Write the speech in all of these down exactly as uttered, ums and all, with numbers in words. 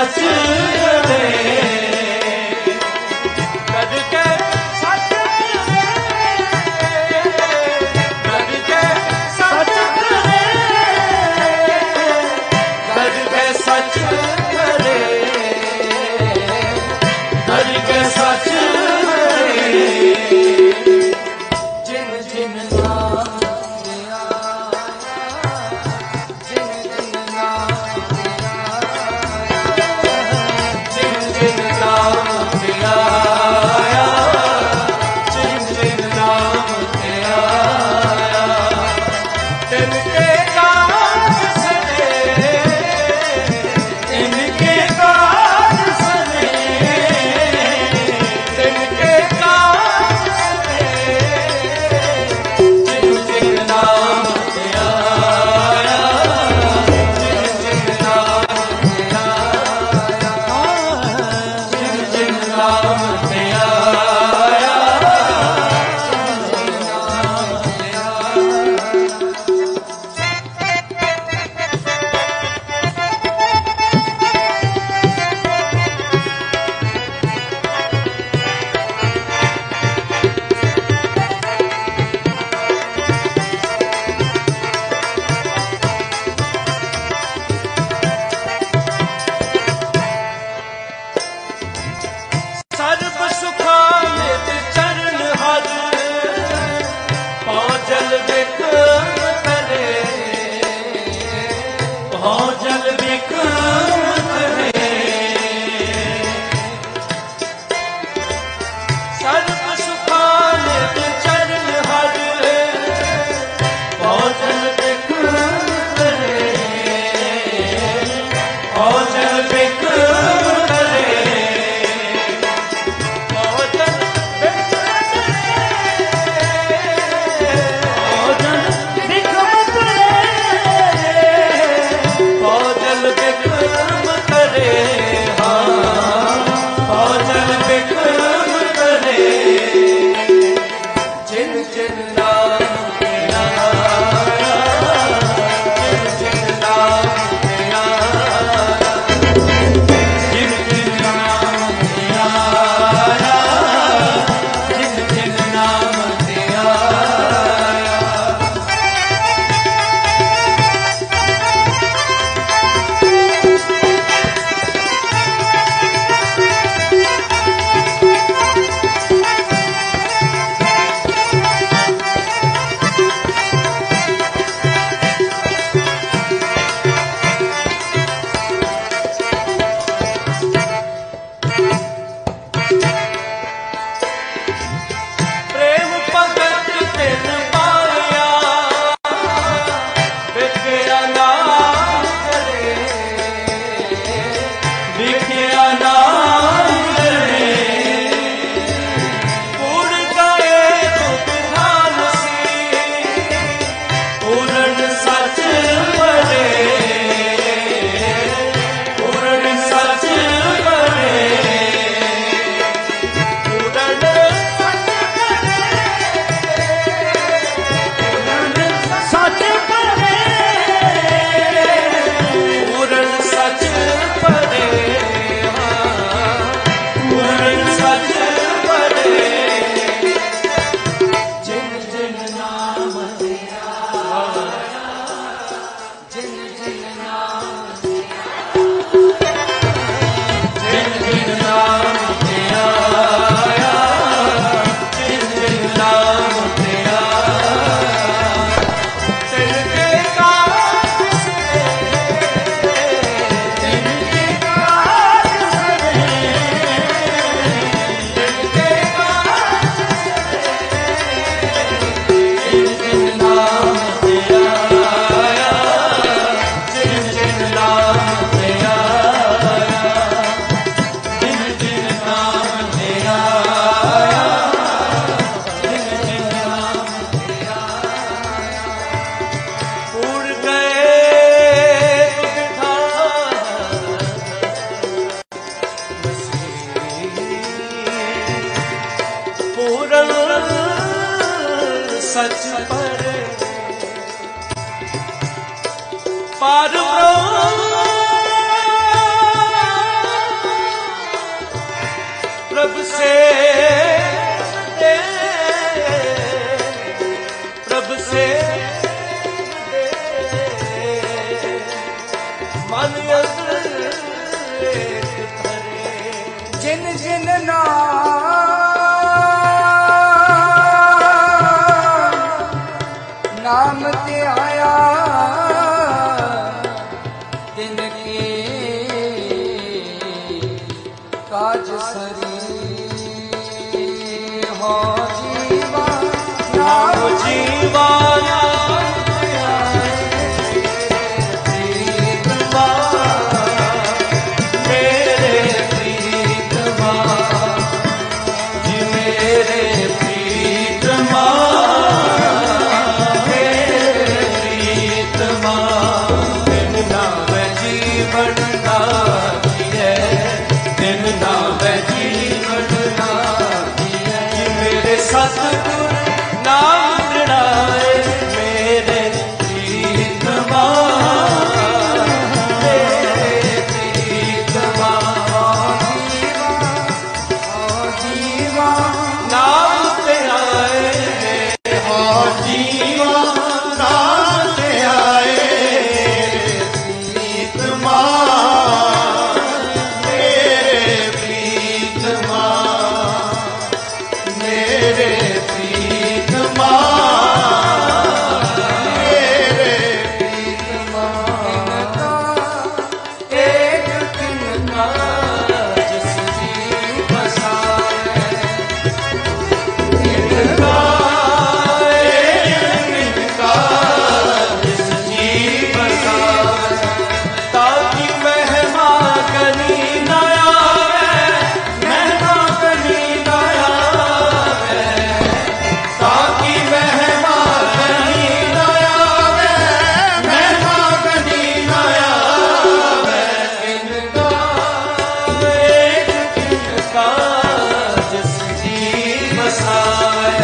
सच करे, करके सच करे, करके सच करे, करके सच करे, करके सच करे। जिन जिन नाम लिया, जिन जिन नाम लिया, जिन जिन नाम लिया, जिन जिन नाम लिया, तिनके काज सने, तिनके काज सने, तिनके काज सने। जिन जिन नाम लिया, जिन जिन नाम लिया, जिन जिन नाम लिया, सर्ब सुखा नित चरण हर, पाँव जल विक्रम करे, पाँव जल विक्रम करे। सर्ब सुखा नित चरण हर, पाँव जल विक्रम करे, पाँव जल विक्रम करे। भोजन विक्रम करे, हाँ भोजन विक्रम करे। जिन जिन नाम लिया, जिन जिन नाम लिया, जिन जिन नाम लिया, जिन जिन नाम लिया। प्रेम भगत तिन पाया, विख्या नाम करे, विख्या नाम करे। पूर्ण गए दुख खालसी, पूर्ण सच बने, पूर्ण सच बने, पूर्ण सच बने, पूर्ण सच बने, पूर्ण सच बने, हाँ पूर्ण सच बने। जिन जिन नाम लिया, जिन जिन नाम लिया, जिन जिन नाम लिया, जिन जिन नाम लिया, तिनके काज सने, तिनके काज सने, तिनके काज सने। जिन जिन नाम लिया, जिन जिन नाम लिया, जिन जिन नाम लिया, जिन जिन नाम लिया। पूर्ण गए दुख खालसी, पूर्ण सच परे, पार ब्रह्म से दे, प्रभ से दे, मन एक धरे। जिन जिन नाम नाम ते आया तिन के काज सरी हो जीवा नाम जीवाना सतगुर नाम दृढ़ाए मेरे प्रीतमा, मेरे प्रीतमा। जीवा नाम ते आए हो जीवा, नाम ते आए प्रीतमा, मेरे प्रीतमा, मेरे प्रीतमा, मेरे प्रीतमा। एक तिनका जिस जी बसाए, इनका इनका जिस जी बसाए, ताकि महिमा कनी न आवे, महिमा कनी न आवे, ताकि महिमा कनी न आवे, महिमा कनी न आवे। इनका एक इनका जिस जी बसाए,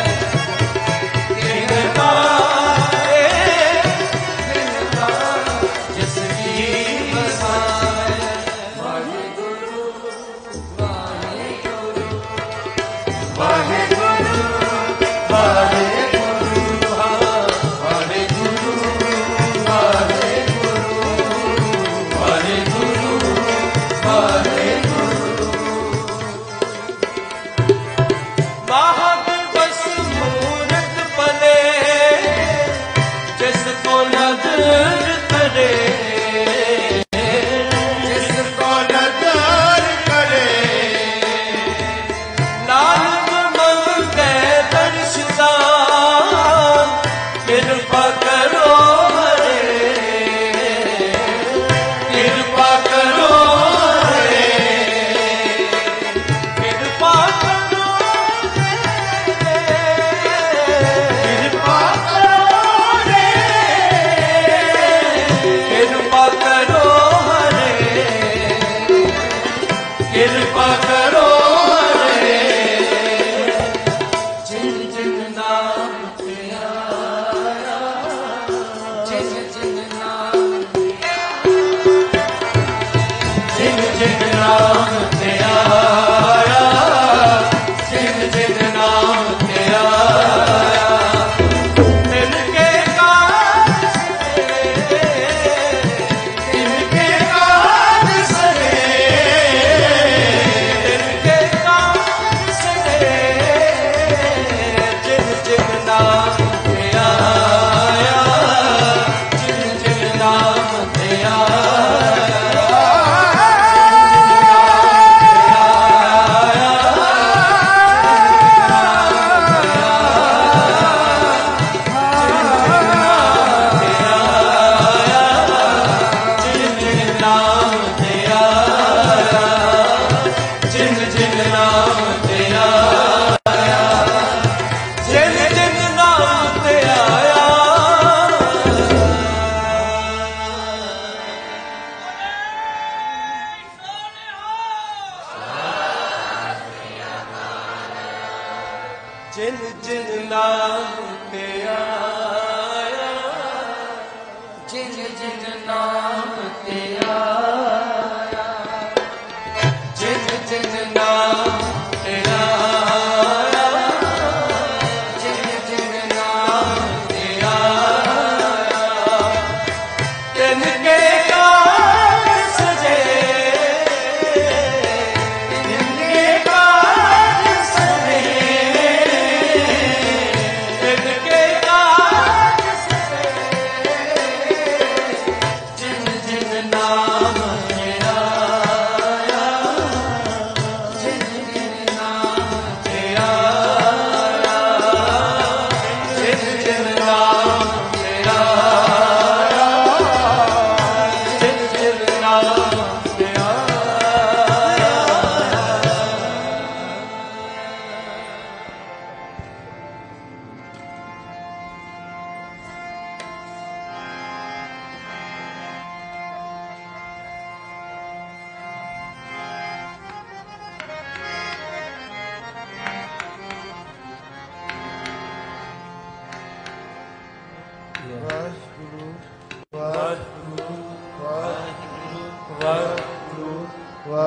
इनका एक इनका जिस जी बसाए। वाहेगुरु वाहेगुरु वाहेगुरु वाहेगुरु वाहेगुरु वाहेगुरु वाहेगुरु। महादिवस मूरत पले, जिसको नजर करे, जिसको नजर करे, नानक मंगे दर्शिता, कृपा करो हरे, कृपा करो हरे, कृपा करो रे, कृपा करो रे, कृपा करो हरे, कृपा करो हरे। जिन जिन नाम ते आया, जिन जिन नाम जिन जिन नाम ते आया, जिन जिन नाम ते आया, तिनके काज सरे, तिनके काज सरे, तिनके काज सरे। जिन जिन नाम ते आया, जिन जिन नाम ते आया, जिन जिन नाम ते आया, जिन जिन नाम ते आया, जिन जिन नाम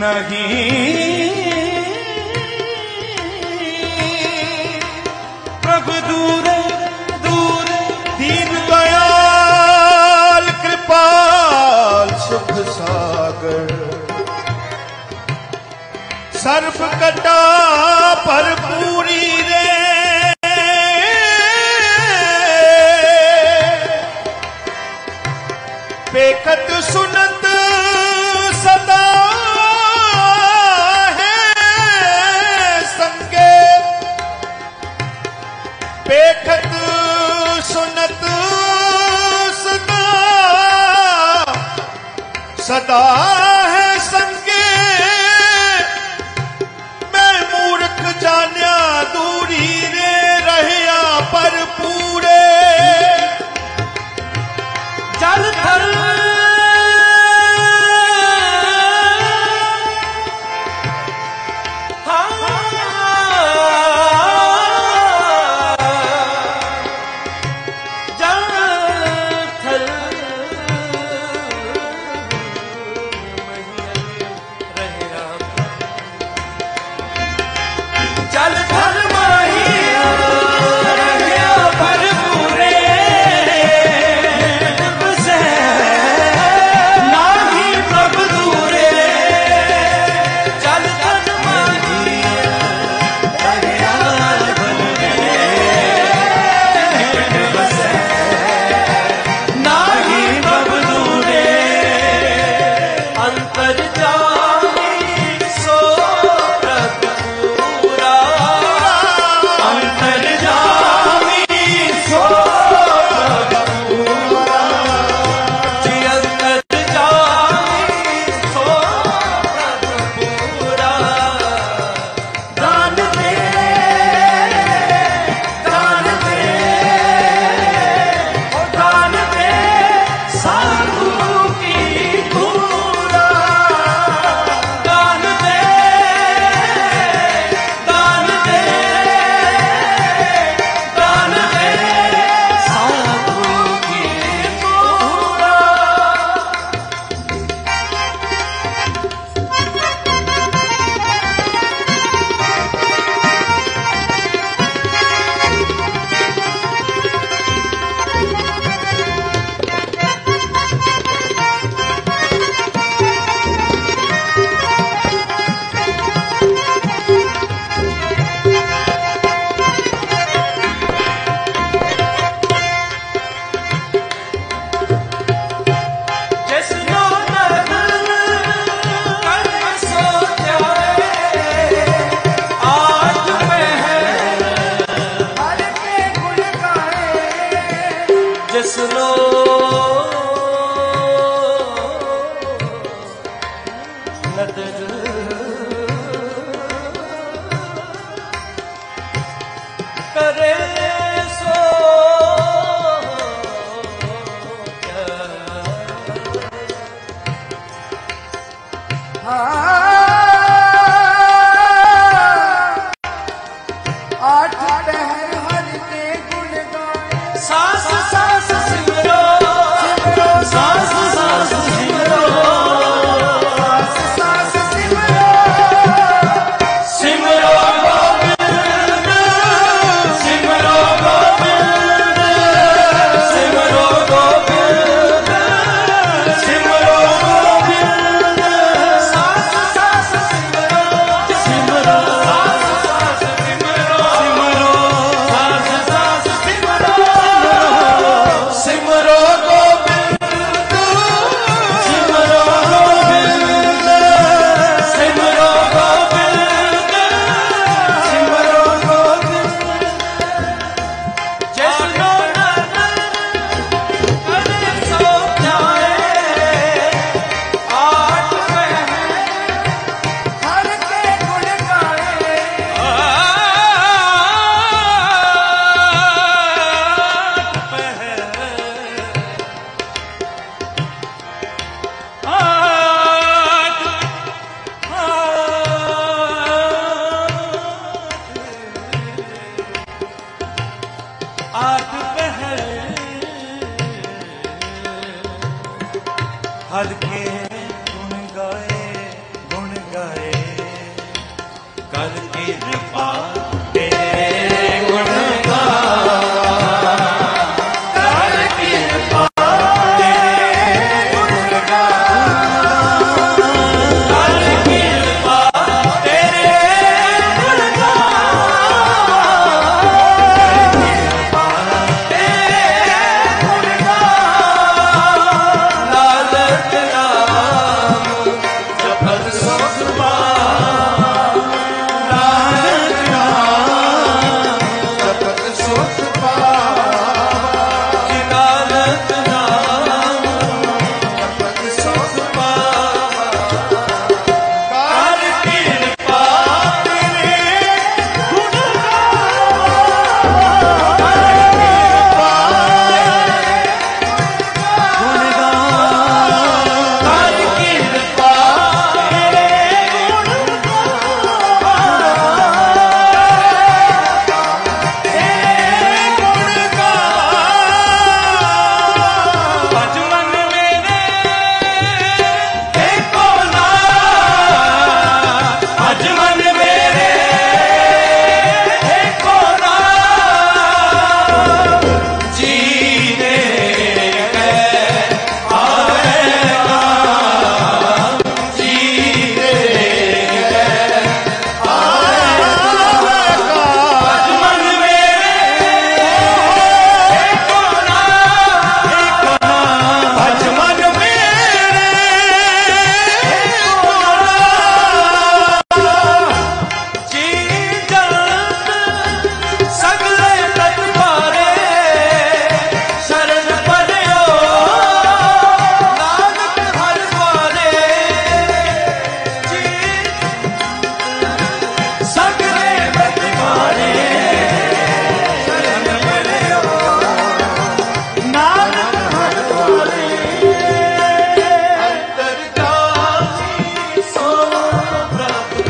नहीं प्रभु दूर दूर दीन दयाल कृपाल सुख सागर सर्व कटा पर पूरी रे पेखत सुनत सदा है संगे पेखत सुनत सदा सदा है संगे मैं मूर्ख जान्या दूरी रे रहया पर पूरे जल थल सा गाए कर कृपा तेरे गुण गाए कर कृपा तेरे गुण गाए कर कृपा तेरे गुण गाए कृपा तेरे गुण गाए नानक नाम जपत सुख पावे नानक नाम जपत सुख पावे नानक नाम जपत सुख पावे कर कृपा तेरे गुण गुण कर कृपा तेरे गुण तेरे गुण भज मन मेरे एको नाम भज मन मेरे एको नाम जीने कै आवेगा जीने कै आवेगा भज मन मेरे एको नाम एको नाम भज मन मेरे एको नाम जी जगत सगले तत्वारे शरण पड़ियो नानक हर द्वारे जी सगले तत्वारे शरण पड़ियो नानक हर द्वारे अंतर्यामी सो प्रभु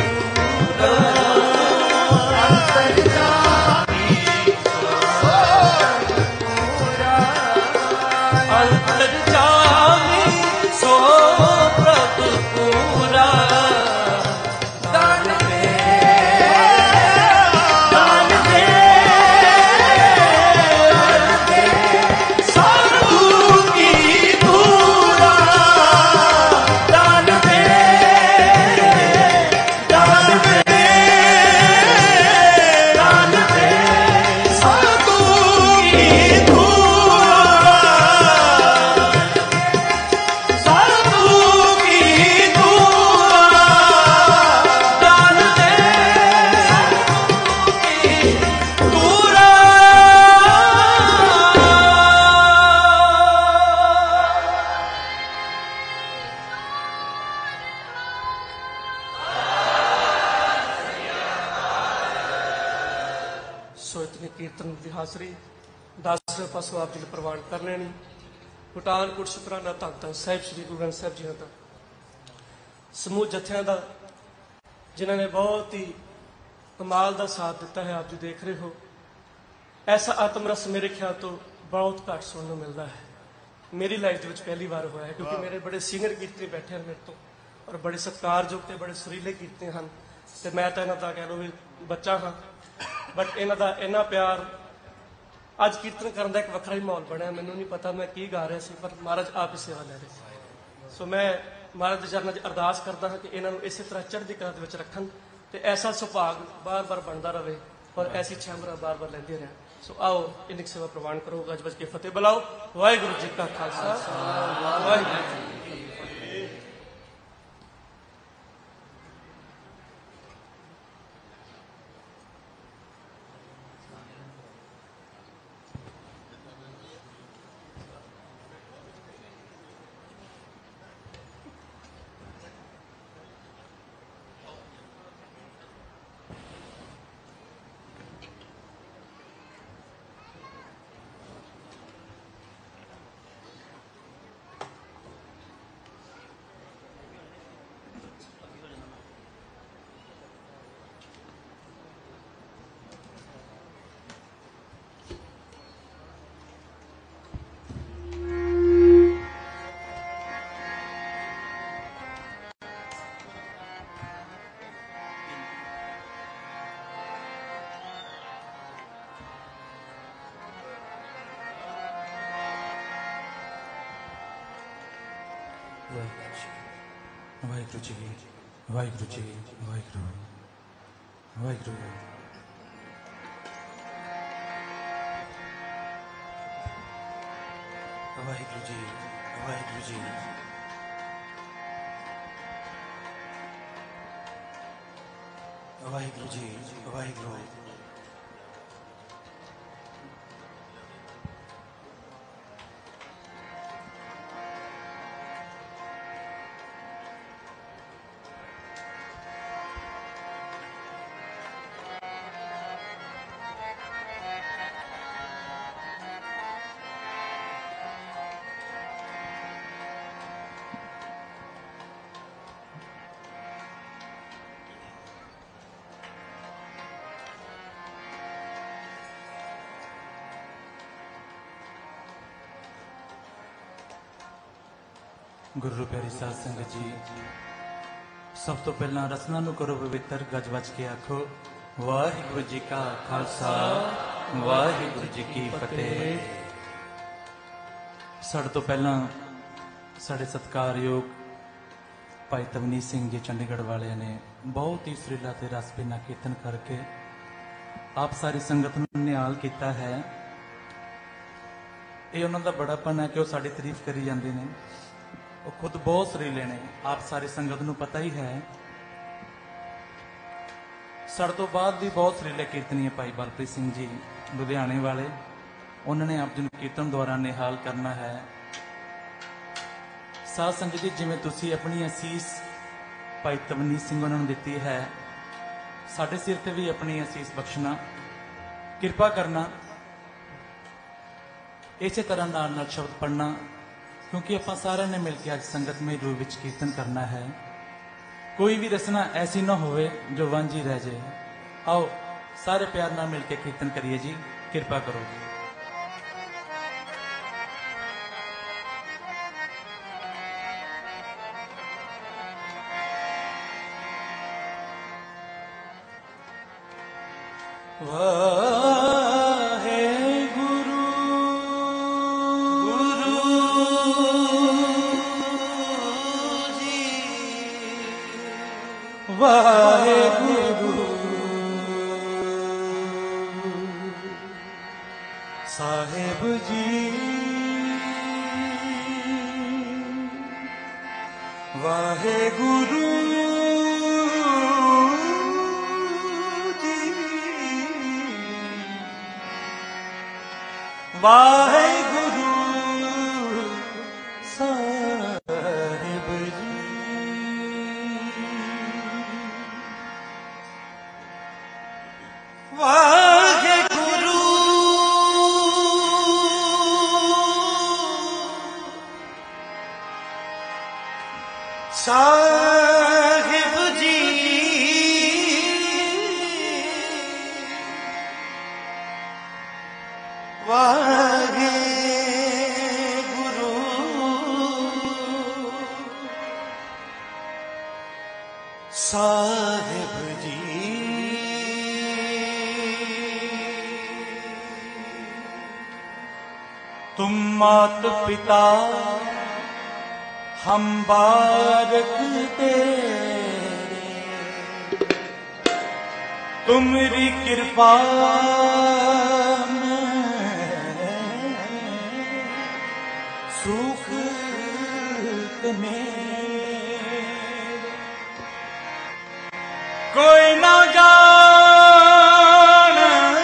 अंतर्यामी सो प्रभु पूरा दान दे दान दे साधु की पूरा दान दे दान दे दान दे साधु की पूरा साधु की पूरा दान दे पूरा ਸੋ ਇਤਨੇ ਕੀਰਤਨ ਦੀ ਹਾਜ਼ਰੀ ਦਸ ਪਾਸੋਂ ਆਪ ਜੀ ਨੂੰ ਪ੍ਰਵਾਨ ਕਰ ਲੈਣੀ ਪਠਾਨਕੋਟ ਸ਼ੁਕਰਾਨਾ ਧੰਨ ਧੰਨ ਸਾਹਿਬ ਸ੍ਰੀ ਗੁਰੂ ਗ੍ਰੰਥ ਸਾਹਿਬ ਜੀ ਦਾ ਸਮੂਹ ਜਥਿਆਂ ਦਾ ਜਿਨ੍ਹਾਂ ਨੇ ਬਹੁਤ ਹੀ ਕਮਾਲ ਦਾ ਸਾਥ ਦਿੱਤਾ ਹੈ ਆਪ ਜੀ ਦੇਖ ਰਹੇ ਹੋ ਐਸਾ ਆਤਮ ਰਸ ਮੇਰੇ ਖਿਆਲ ਤੋਂ ਬਹੁਤ ਘੱਟ ਸੁਣਨ ਨੂੰ ਮਿਲਦਾ ਹੈ ਮੇਰੀ ਲਾਈਫ ਦੇ ਵਿੱਚ ਪਹਿਲੀ ਵਾਰ ਹੋਇਆ ਹੈ ਕਿਉਂਕਿ ਮੇਰੇ ਬੜੇ ਸੀਨੀਅਰ ਕੀਰਤਨੀ ਬੈਠੇ ਹਨ ਮੇਰੇ ਤੋਂ ਔਰ ਬੜੇ ਸਤਿਕਾਰਯੋਗ ਤੇ ਬੜੇ ਸੁਰੀਲੇ ਕੀਰਤਨੀ ਹਨ ਤੇ ਮੈਂ ਤਾਂ ਇਹਨਾਂ ਦਾ ਕਹਿ ਲਓ ਵੀ ਬੱਚਾ ਹਾਂ ਬਟ ਇਹਨਾਂ ਦਾ ਇੰਨਾ ਪਿਆਰ ਅੱਜ ਕੀਰਤਨ ਕਰਨ ਦਾ ਇੱਕ ਵੱਖਰਾ ਹੀ ਮਾਹੌਲ ਬਣਿਆ ਮੈਨੂੰ ਨਹੀਂ ਪਤਾ ਮੈਂ ਕੀ ਗਾ ਰਿਹਾ ਸੀ ਪਰ ਮਹਾਰਾਜ ਆਪ ਹੀ ਸੇਵਾ ਲੈ ਰਹੇ ਸੀ ਸੋ ਮੈਂ ਮਹਾਰਾਜ ਦੇ ਚਰਨਾਂ 'ਚ ਅਰਦਾਸ ਕਰਦਾ ਹਾਂ ਕਿ ਇਹਨਾਂ ਨੂੰ ਇਸੇ ਤਰ੍ਹਾਂ ਚੜ੍ਹਦੀ ਕਲਾ ਦੇ ਵਿੱਚ ਰੱਖਣ ਤੇ ਐਸਾ ਸੁਭਾਗ ਬਾਰ-ਬਾਰ ਬਣਦਾ ਰਹੇ ਔਰ ਐਸੀ ਛਾਮਰਾ ਬਾਰ-ਬਾਰ ਲੈਂਦੇ ਰਹਿਣ ਸੋ ਆਓ ਇੰਨੀ ਕੁ ਸੇਵਾ ਪ੍ਰਵਾਨ ਕਰੋ ਗੱਜ ਵੱਜ ਕੇ ਫਤਿਹ ਬੁਲਾਓ ਵਾਹਿਗੁਰੂ ਜੀ ਕਾ ਖਾਲਸਾ ਵਾਹਿਗੁਰੂ ਜੀ ਕੀ ਫਤਿਹ। ਵਾਹਿਗੁਰੂ ਜੀ ਵਾਹਿਗੁਰੂ ਜੀ ਵਾਹਿਗੁਰੂ ਵਾਹਿਗੁਰੂ ਵਾਹਿਗੁਰੂ ਜੀ ਵਾਹਿਗੁਰੂ ਜੀ ਵਾਹਿਗੁਰੂ ਜੀ ਵਾਹਿਗੁਰੂ गुरु प्यारी साध संगत जी, सब तो पहला रसना नूं करो पवित्र, गज वज के आखो वाहिगुरू जी का खालसा वाहिगुरू जी की फतेह। साडे तो पहला साडे सत्कारयोग भाई तवनीत सिंह जी चंडीगढ़ वाले ने बहुत ही सुरीला ते रस भीना कीर्तन करके आप सारी संगत नूं निहाल कीता है। ये उन्हां दा बड़ापन है कि वो साडी तारीफ करी जांदे ने, वो खुद बहुत सुरीले ने, आप सारी संगत नूं पता ही है। साडे तो बाद भी बहुत सुरीले कीर्तनी है भाई बलप्रीत सिंह जी लुधियाने वाले, उन्होंने आप जी कीर्तन द्वारा निहाल करना है। साध संगत जी, जिवें तुसीं अपनी असीस भाई तवनीत सिंह उन्होंने दिती है, साडे सिर ते भी अपनी असीस बख्शना, किरपा करना, इसे तरह नाल नाल शब्द पढ़ना, क्योंकि आप सारे ने मिलकर अज संगत में रूप विच कीर्तन करना है। कोई भी रचना ऐसी ना होवे जो वांझी रह जाए। आओ सारे प्यार नाल मिलकर कीर्तन करिए जी, कृपा करो। वाहेगुरु साहेब जी, वाहेगुरु जी, वाहेगुरु साहेब जी, वाहेगुरु साहिब जी, वाहेगुरु साहिब जी। तुम मात पिता हम बारक तेरे, तुम्हारी कृपा में सुख में कोई ना जान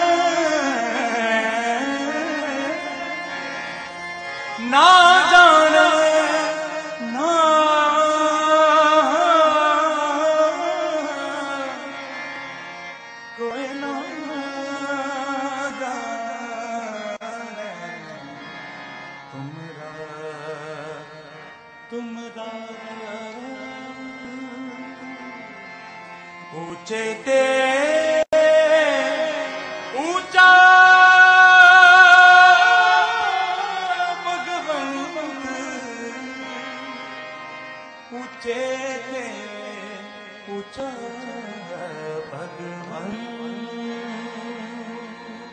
ना जान ना कोई ना जाने तुमरा तुमरा ऊंचे ते ऊंचा भगवंत, ऊंचे ते ऊंचा भगवान।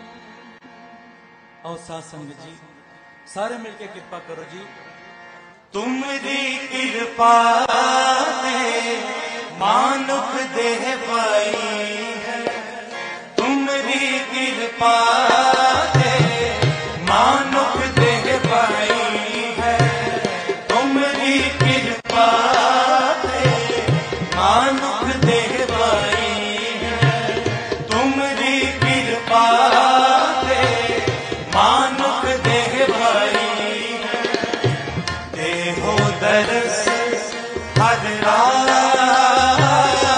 आओ साध संगत जी, सारे मिलके कृपा करो जी। तुमरी कृपा ते मानुख देह पाई है, तुमरी कृपा ते मानुख देह पाई है, तुमरी कृपा ते मानुख देह पाई है, तुमरी कृपा ते मानुख देह पाई है, देहो दरस हर राया,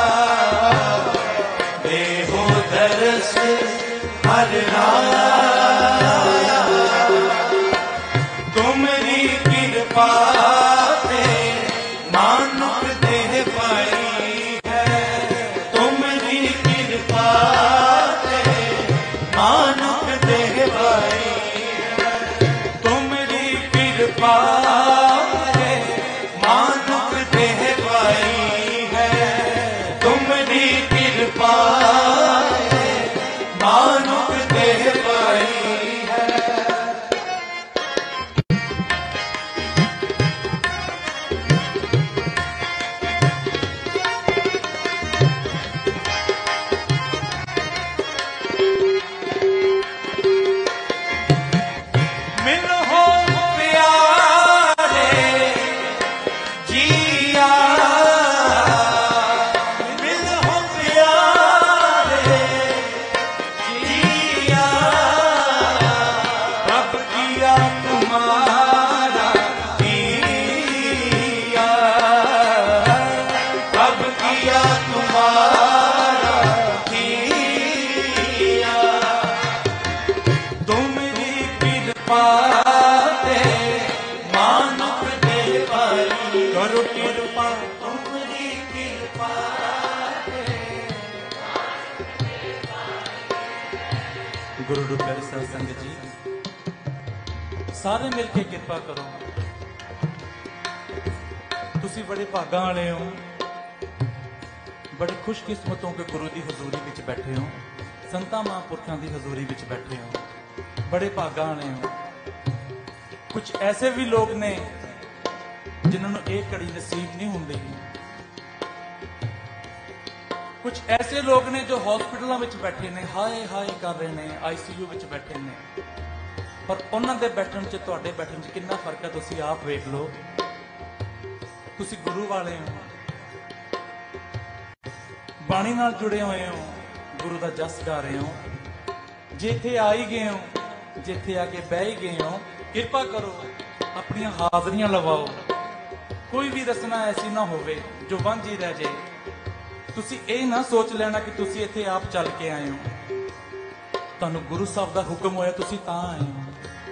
देहो दरस हर राया, तुमरी कृपा ते मानुख देह पाई है, तुमरी कृपा ते मानुख देह पाई है, तुमरी कृपा ते मानुख देह पाई है, तुमरी कृपा ते मानुख देह पाई है। मिलो हो प्यारे जिया, मिलो हो प्यारे जिया, प्रभ किया तुम्हारा दिया, प्रभ किया तुम्हारा दिया, तुमरी कृपा ते मानुख देह पाई, करो कृपा तुमरी कृपा ते। गुरु रूप प्यारे साध संगत जी, सारे मिल के किरपा करो। तुसी बड़े भागा वाले हो, बड़े खुशकिस्मतों के गुरु की हजूरी विच बैठे हो, संतां महापुरखों की हजूरी विच बैठे हो, बड़े भागा वाले हो। कुछ ऐसे भी लोग ने जिन्होंने एक घड़ी नसीब नहीं होंदी, कुछ ऐसे लोग ने जो हॉस्पिटलों में बैठे ने, हाय हाय कर रहे ने, आईसीयू में बैठे ने, पर उन्हां दे बैठण च तुहाडे बैठण च कितना फर्क है तुसी आप वेख लो। तुसी गुरु वाले हो, बाणी नाल जुड़े हुए हो, गुरु दा जस गा रहे हो, जे इत्थे आ ही गए हो, जिथे आके बह ही गए हो, किरपा करो अपनी हाजरियां लवाओ। कोई भी रसना ऐसी ना होवे जो वांझी रह जाए। तुसी ये ना सोच लेना कि तुसी इत्थे आप चल के आए हो, तुहानू गुरु साहब दा हुक्म होया तुसी तां आए हो।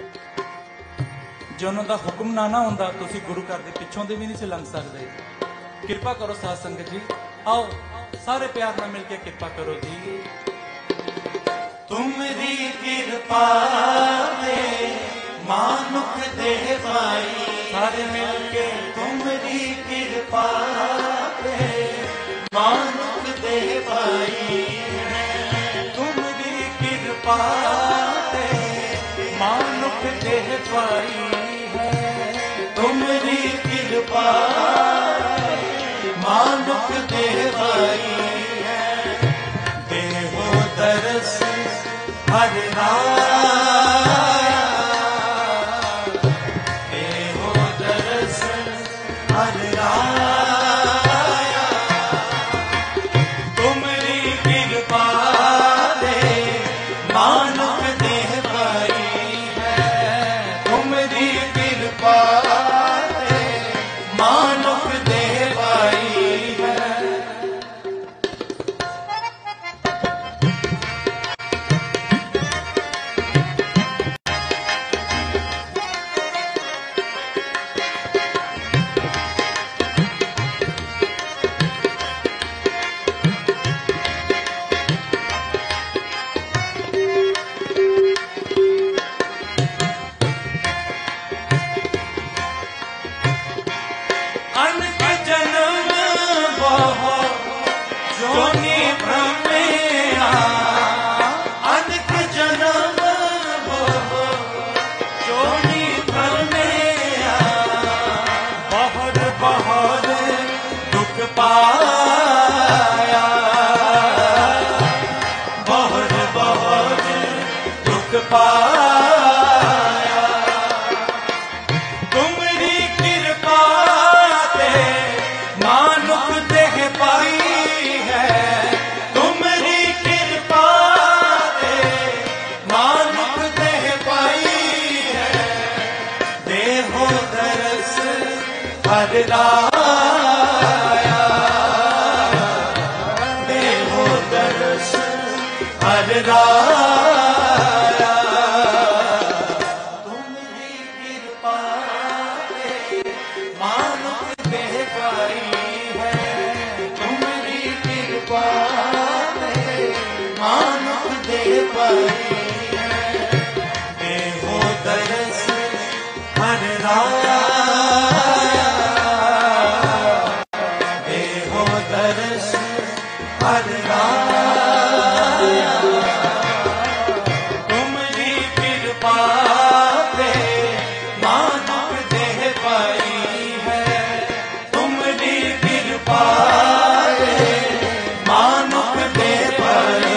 जे उन्हां दा हुक्म ना ना हुंदा तुसी गुरु घर दे पिछों दे भी नहीं सी लंघ सकदे। किरपा करो साध संगत जी, आओ सारे प्यार नाल मिल के किरपा करो जी। तुमरी कृपा ते मानुख देह पाई, सारे मिलके तुमरी कृपा ते मानुख देह पाई है, तुमरी कृपा ते मानुख देह पाई है, तुमरी कृपा मानुख देह पाई है, देहो दरस हर राया, देहो दरस हर राया, तुमरी कृपा ते मानुख देह पाई है, तुमरी कृपा ते मानुख देह पाई है, राया देहो दर्श हर राया तुम्हारी कृपा मानुख देह पाई है तुम्हारी कृपा मानुख देह पाई है देहो दर्श हर राया देहो दर्श हर राया तुम्हारी कृपा पे मानुख देह पाई है तुम्हारी कृपा पे मानुख देह पाई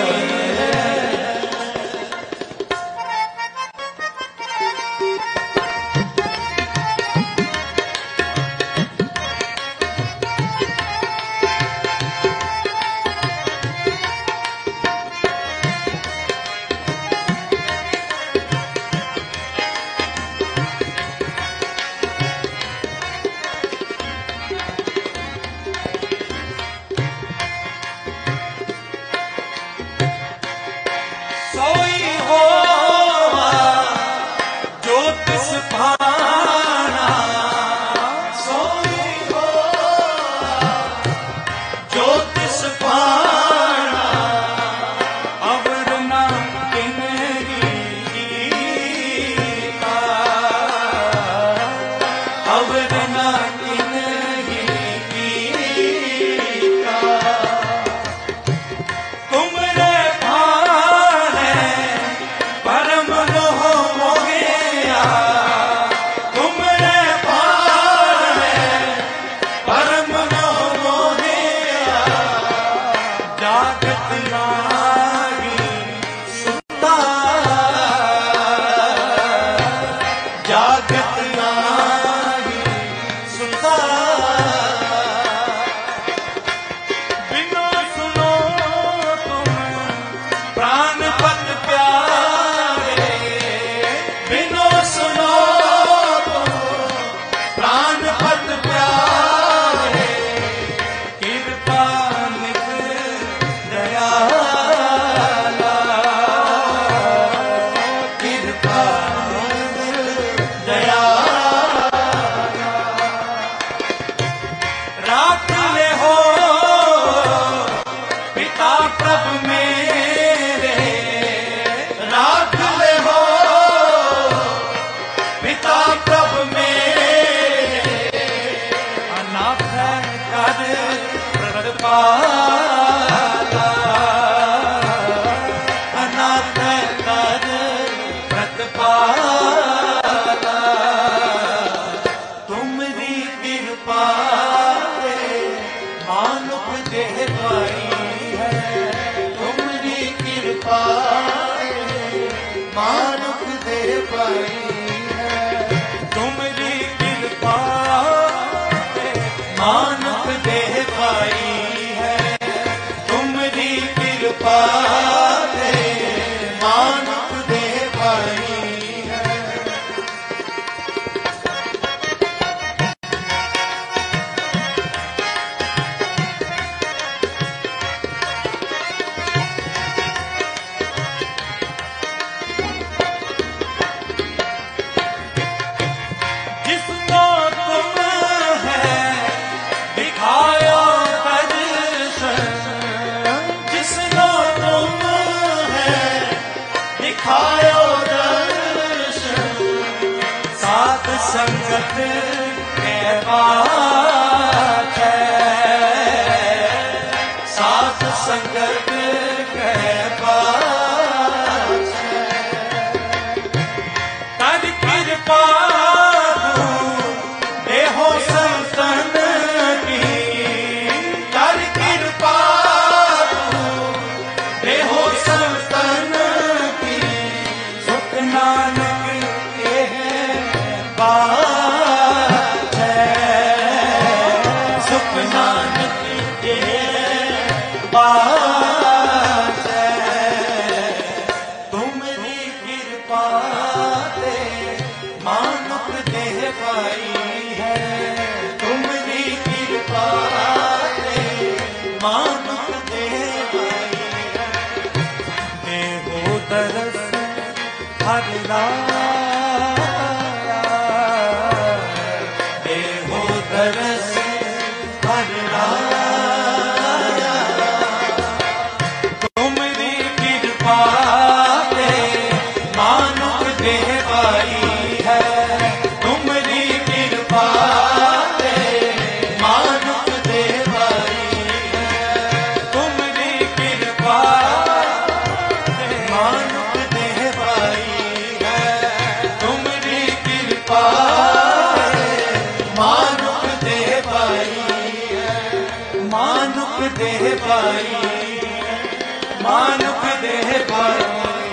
सोई होवा जो तिस भाना सोई होवा जो तिस भाना अवर ना किन्ही का अवर ना किन्ही का तुमरे परम मोह मोहिया तुमरे पार परम मोह मोहिया जागत नारी सुता जागत नारी सुता बिना सुनो तुम प्राणपत प्यारे बिनो सुनो तुम प्राणपत प्यारे कृपा नित दयाला कृपा दयाला राख ले हो पिता प्रभु मेरे राख ले हो पिता प्रभु मेरे अनाथ कर प्रतिपाला अनाथ कर प्रतिपाला तुम्हारी कृपा से मानुख देह पाई है तुम्हारी कृपा से मानुख देह पाई है तुम्हारी कृपा से मानुख देह पाई है तुम्हारी कृपा से मानुख देह पाई है जिसको तुम है दिखायो दर्शन जिसको तुम है दिखायो दर्शन साथ संगत के बात है साथ संगत के बात है तर कृपा देहो संतन की कर कृपा देहो संतन की सुख नानक ये बात है सुख नानक ये बात है तुम्हारी कृपा से मानुख देह पाई है तुम हर राया देहो दरस हर राया तुमरी कृपा ते मानुख देह पाई है तुमरी कृपा ते मानुख देह पाई है तुमरी कृपा ते मानुख देह पाई है तुमरी कृपा मानुख देह पाई है मानुख देह पाई मानुख देह पाई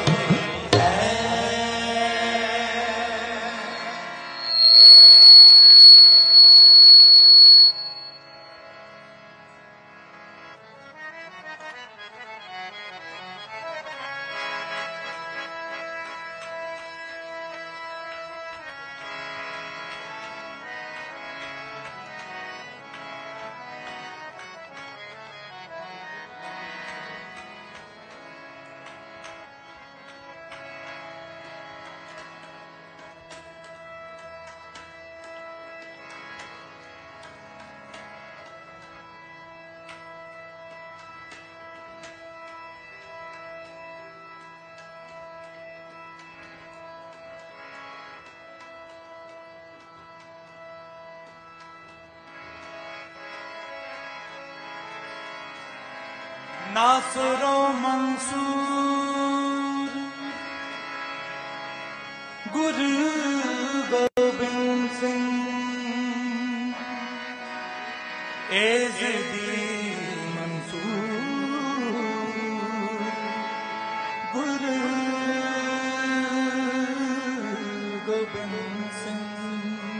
नासुरो मंसूर गुरु गोबिंद सिंह एज़दी मंसूर गुरु गोबिंद सिंह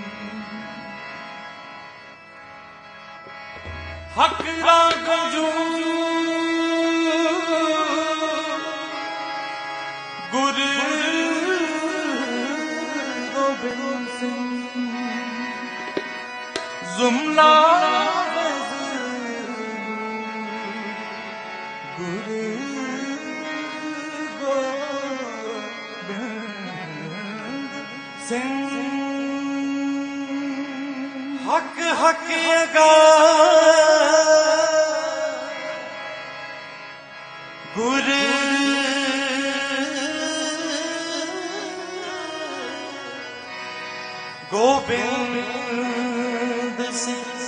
हकरा गजू गुरु गोबिंद सिंह जुमला गुरु गोबिंद सिंह हक हक अगा गुरु गोबिंद सिंह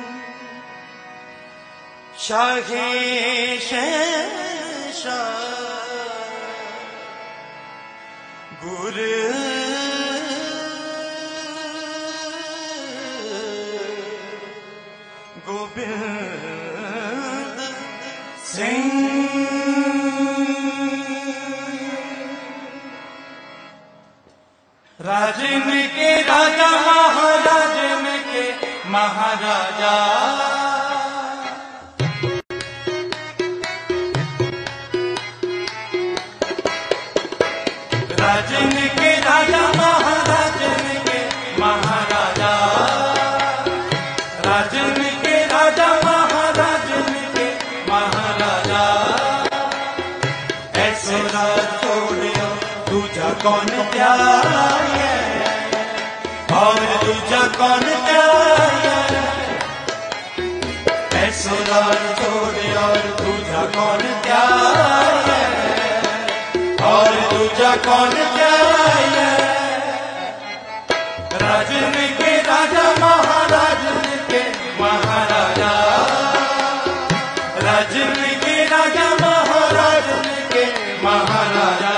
शाहे शहंशाह गुरु गोबिंद सिंह राजन के राजा महाराजन के महाराजा राजन के राजा महाराजन के महाराजा राजन के राजा महाराजन के महाराजा ऐसे राज छोड़ियो दूजा कौन प्यारा और दूजा कौन प्यारा ऐसो राज छोड़े और दूजा कौन प्यारा और दूजा कौन प्यारा राजन के राजा महाराजन के महाराजा राजन के राजा महाराजन के महाराजा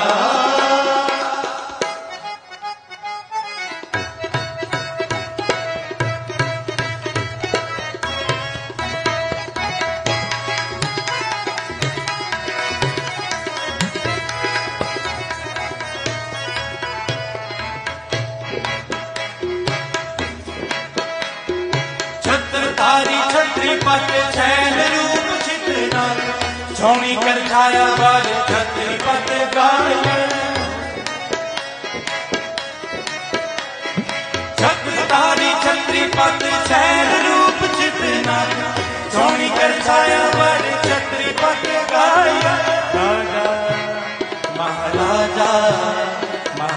छत्री पट छैल रूप चितना छौणी कर छाया बार छत्री पट गाय छत्रधारी छत्री पट छैल रूप चितना छौणी कर छाया बार छत्री पट गाय राजा महाराजा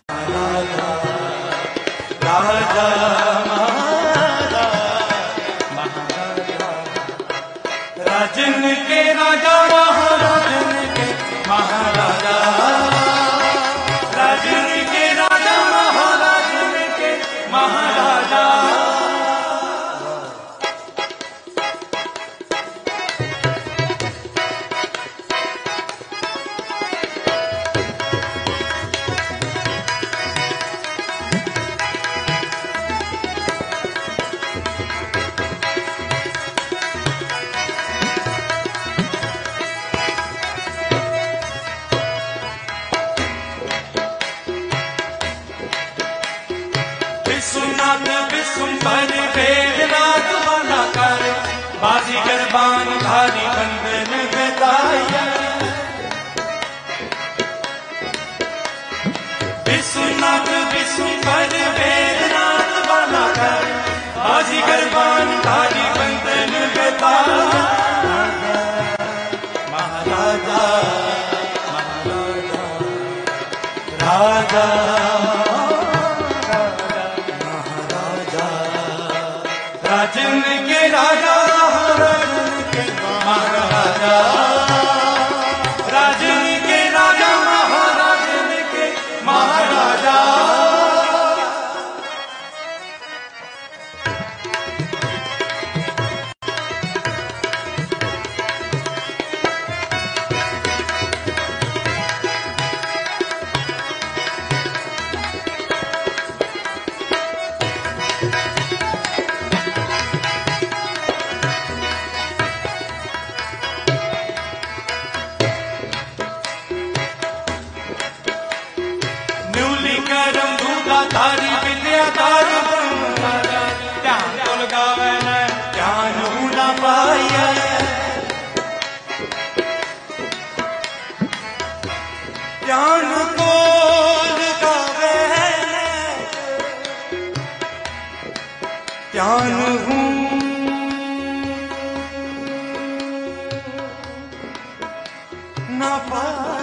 बान धारी बंधन गदाया विश्वनाथ विश्वभर वेदनाथ बना कर बाजीगर बान धारी बंधन गदाया महाराजा महाराजा राजा राजन के राजा राजन के महाराजा राजन के राजा महाराजन के महाराजा तारी विद्या तारी ध्यान तो लगावे न ध्यान न पाइए ध्यान को लगावे ध्यान हूँ न पाए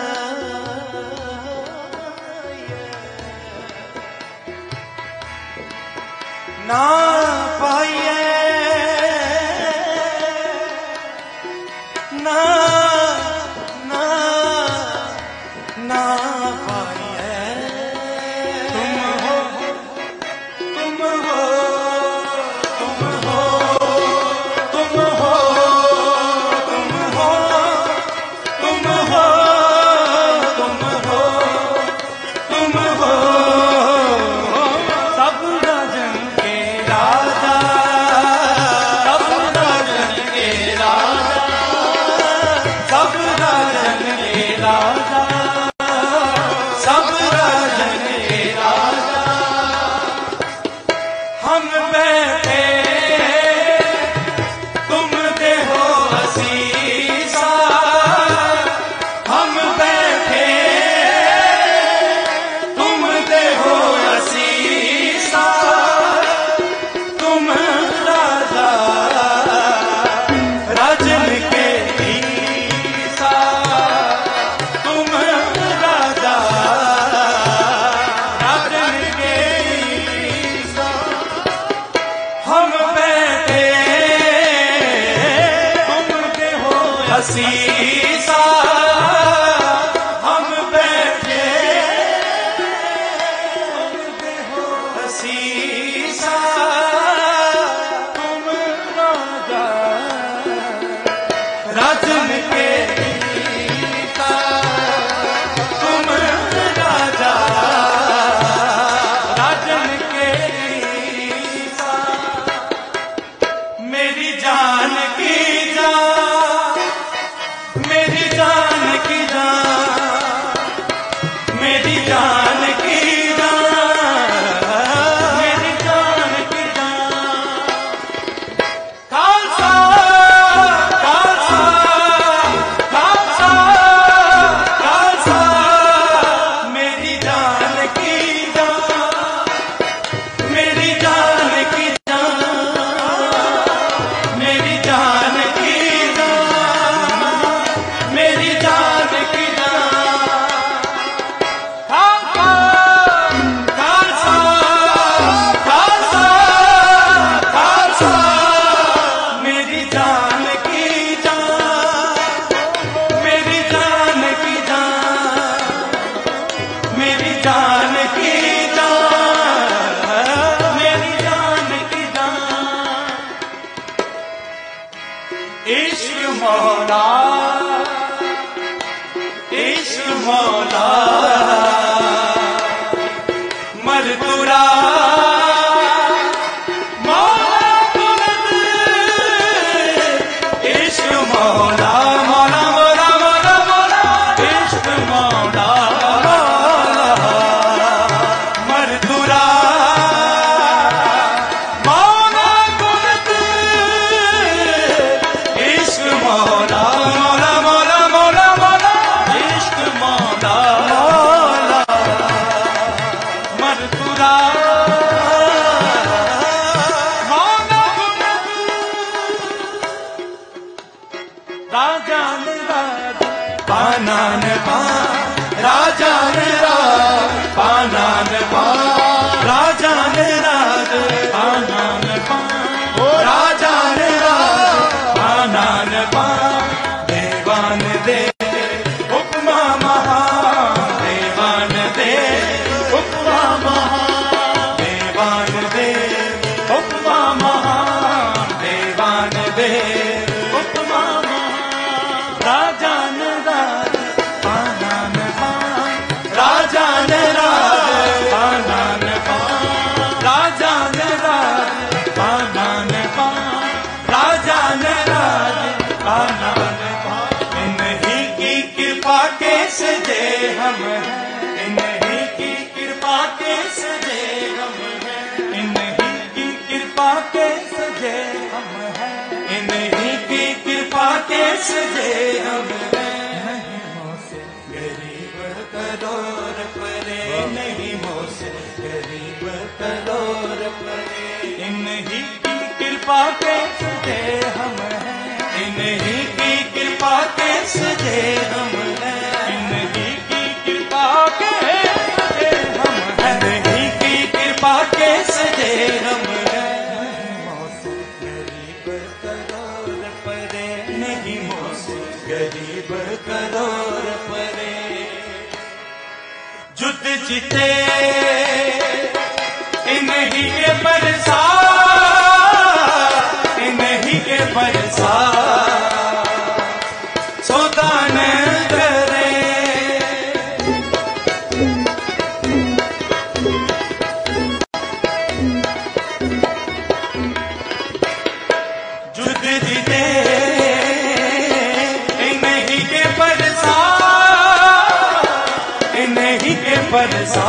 ना पाइए ना ना ना पाइए तुम हो तुम हो तुम हो तुम हो तुम हो तुम हो तुम हो तुम हो सब राजन हसीसा हम बैठे हसीसा तुम राजा राजन के तुम राजा राजन के मेरी जान की जान मेरी जान की जान मेरी जान की जान मेरी जान की जान खालसा खालसा खालसा खालसा मेरी जान की जान मेरी जान की जान मेरी जान की मेरी जान की जान खालसा खालसा खालसा खालसा मेरी जान की जान मेरी जान की जान मेरी जान की जान मेरी जान की जान इश्क मौला इश्क मौला मरदुरा मौला तुरंत इश्क मौला मौला मौला मौला मौला इश्क मौला मरदुरा मौला तुरंत राजान राज पानान पान राजान राज पानान पान राजान राज पानान पान राजान राज पानान पान देवान दे उपमा महान देवान दे उपमा महान देवान दे उपमा महान देवान दे उपमा महान राजान राज पानान पान राजान राज पानान पान राजान राज पानान पान राजान राज पानान पान इन्हीं की कृपा के सजे हम हैं इन्हीं की कृपा के सजे हम हैं इन्हीं की कृपा के सजे हम हैं इन्हीं की कृपा के सजे हम हैं नहीं मोसे गरीब करोड़ परे नहीं मोसे गरीब करोड़ परे इन्हीं की कृपा के सजे हम हैं इन्हीं की कृपा के सजे हम हैं इन्हीं की कृपा के सजे हम हैं इन्हीं की कृपा के सजे हम हैं नहीं मोसे गरीब करोड़ परे नहीं मोसे गरीब करोड़ परे जुद जीते इन्हीं के बरसा इन्हीं के बरसा सोदान करे जुद जीते इन्हीं के बरसा इन्हीं के बरसा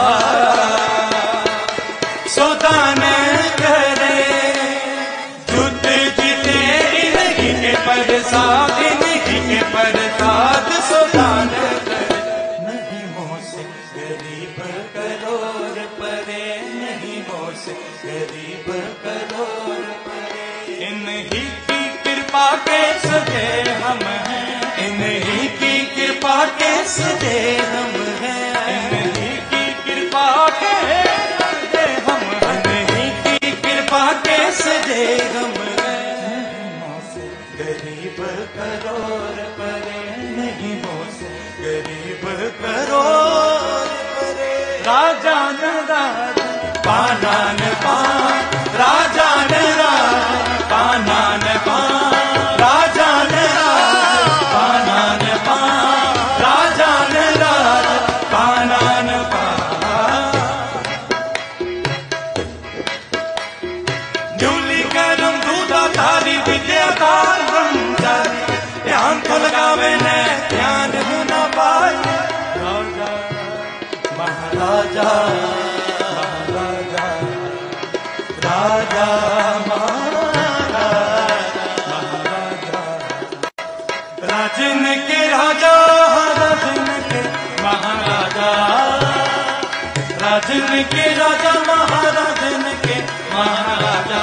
सोदान करे जुद जीते इन्हीं के प्रसाद इन्हीं के प्रसाद सोदान करे नहीं मोसे गरीब करोड़ परे नहीं मोसे गरीब करोड़ परे इन्हीं की कृपा के सजे हम हैं इन्हीं की कृपा के सजे हम हैं इन्हीं की कृपा के सजे हम इन्हीं की कृपा के सजे हम नहीं मोसे गरीब करोड़ परे नहीं मोसे गरीब करोड़ परे राजान राज पानान पान राजान राज पानान पान राजान राज पानान पान राजान राज पानान पान न्यूली करम दूधा धारी विद्यादार ब्रह्मचारी ध्यान तो लगावे ने ध्यान होना पाए राजा महाराजा महाराजा राजा महाराजा महाराजा राजन के राजा राजन के महाराजा राजन के राजा महाराजन के महाराजा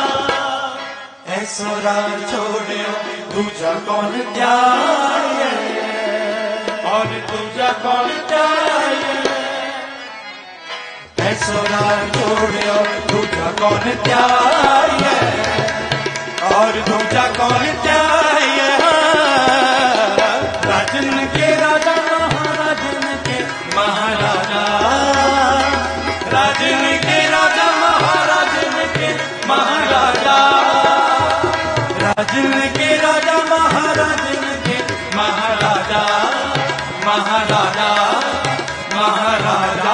ऐसो राज छोड़े दूजा कौन त्यागे और दूजा कौन त्यागे ऐसो राज छोड़े दूजा कौन त्यागे और दूजा कौन त्यागे राजन के राजा महाराजन के महाराजा राजन के राजा महाराजन के महाराजा राजन के राजा महाराजन के महाराजा महाराजा महाराजा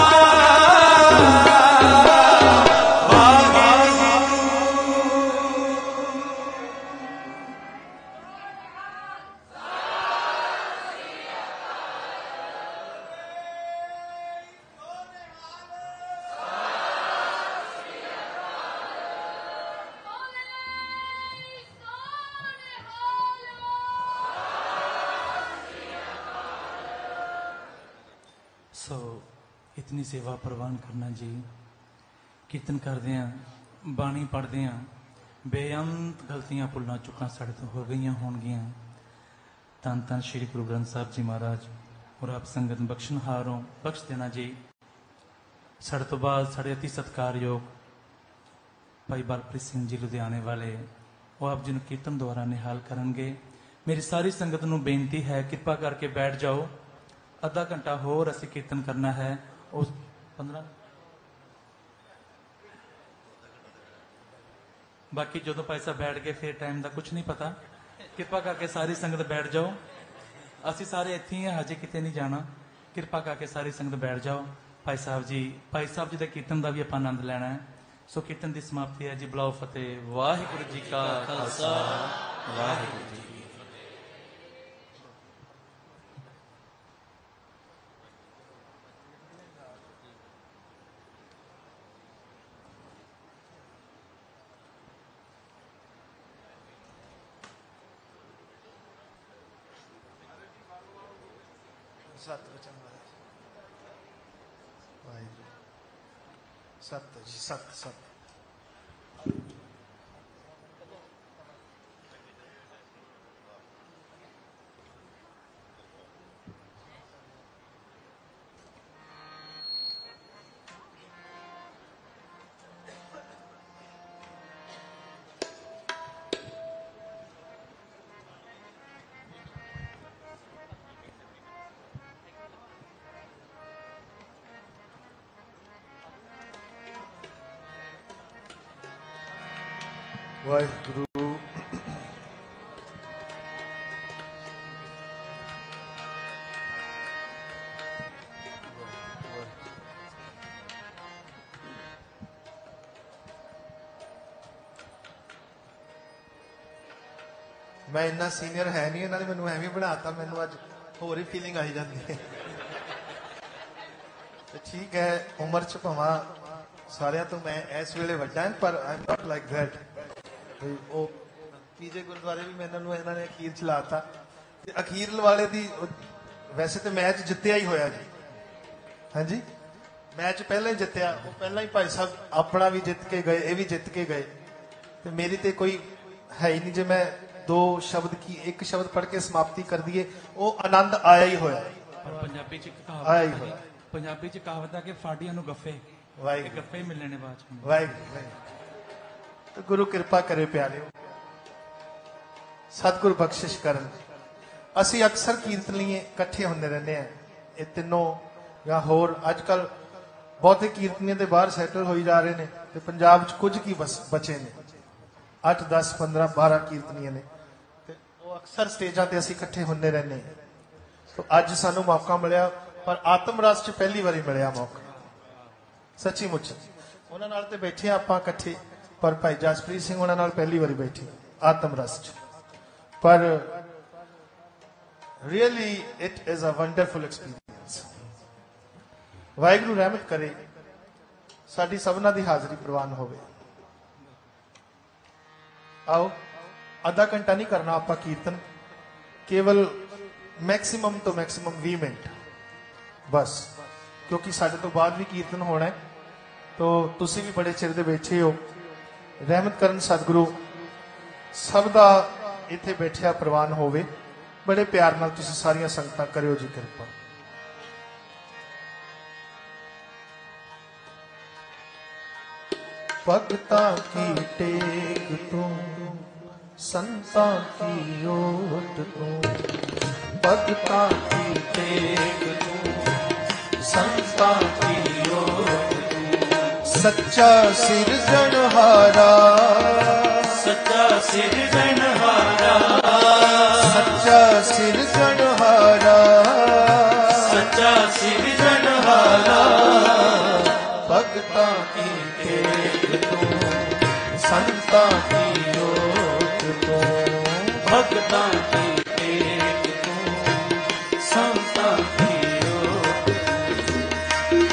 सो इतनी सेवा प्रवान करना जी कीर्तन करते हैं बाणी पढ़ते हैं बेअंत गलतियां भुलना चुकां साढ़े तो हो गई होणगियां धन धन श्री गुरु ग्रंथ साहब जी महाराज और आप संगत बख्शनहारों बख्श देना जी। साढ़े तो बाद साढ़े अति सत्कारयोग भाई बलप्रीत सिंह जी लुधियाने वाले वो आप जी कीर्तन द्वारा निहाल करनगे। मेरी सारी संगत नूं बेनती है कृपा करके बैठ जाओ, अद्धा घंटा होर असीं कीर्तन करना है। उस पंद्रह बाकी जो तो पैसा बैठ गए फिर टाइम का कुछ नहीं पता। कृपा करके सारी संगत बैठ जाओ, असी सारे इत्थे ही हजे किते नहीं जाना। कृपा करके सारी संगत बैठ जाओ। भाई साहब जी भाई साहब जी के कीर्तन का भी आप आनंद लेना है। सो कीर्तन की समाप्ति है जी। बुलाओ फतेह। वाहिगुरू जी का खालसा वाहिगुरू जी की सत वचन महाराज वाहिगुरू सत जी सत सत। वाहिगुरू मैं इन्ना सीनियर है नहीं, इन्होंने मैनू एवं बनाता, मैनू अज होर ही फीलिंग आई जाती है। ठीक है उम्र च भावा सारिया तो मैं इस वेले वड्डा पर I am not like that. पीजे गुरुद्वारे भी मैंने इन्होंने अखीर चलाता। अखीर वाले दी वैसे तो मैच जितया ही होया जी। हाँ जी मैच पहला ही जितया, वो पहला ही भाई साहब अपना भी जित के गए, ये भी जित के गए। तो मेरी तो कोई है ही नहीं। जो मैं दो शब्द की एक शब्द पढ़ के समाप्ति कर दिए वो आनंद आया ही होया। पंजाबी च आया ही होया। पंजाबी च कहावत है कि फाड़ियां नूं गफ्फे वाहिगुरू गफ्फे ही मिलने ने बाद च। वाहिगुरू तो गुरु कृपा करे प्यारे, सतगुरु बख्शिश करन। असी अक्सर कीर्तनीए इकट्ठे होंदे रहने हैं, ये तीनों या होर अजकल बहुते कीर्तनीय दे बाहर सैटल होई जा रहे ने ते पंजाब च कुछ की बस बचे ने अठ दस पंद्रह बारह कीर्तनीय ने ते वो अक्सर स्टेजां ते असी इकट्ठे होंदे रहने हैं। तो अज सानू मौका मिलिया, पर आत्म रस च पहली बारी मिलिया मौका। सच्ची मुच उन्हां नाल ते बैठे आपां इकट्ठे, पर भाई जसप्रीत सिंह उन्हां नाल पहली बारी बैठी आत्म रस च। पर really it is a wonderful experience. Waheguru रहमत करे साडी सबना दी हाजरी प्रवान होवे। आओ आधा घंटा नहीं करना आपां कीर्तन, केवल मैक्सिमम तो मैक्सिमम बीस मिनट बस, क्योंकि साडे तो बाद भी कीर्तन होना है। तो तुसी भी बड़े चिर दे बैठे हो। रहमत करन सतगुरु सब दा इत्थे बैठिया प्रवान होवे। बड़े प्यार नाल तुसी सारियां संगतां करियो जी कृपा। भगतां की टेक तू संतां की ओट तू, भगतां की टेक तू संतां की ओट तू। सच्चा सिरजनहारा सच्चा सिरजनहारा सच्चा सिरजनहारा सच्चा सिरजनहारा भगतां की टेक तू संतां की ओट तू, भगतां की टेक तू संतां की ओट तू।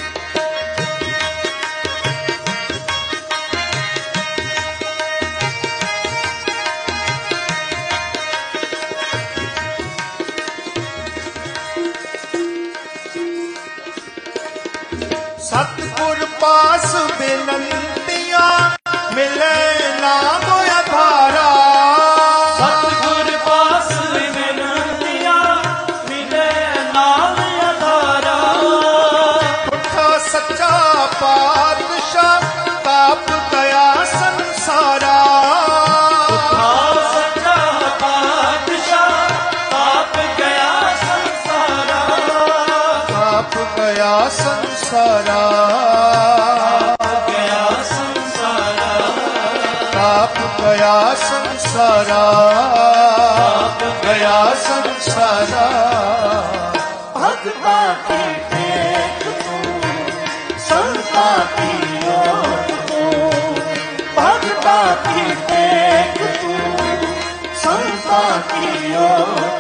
सतगुर पास बेनंतियां मिले नाम आधारा। सतगुर पास बेनंतियां गया संसारा, गया संसारा, ताप गया संसारा, गया संसारा। भक्ता की टेक तू, संता की ओट तू, भक्ता की टेक तू, संता की ओट।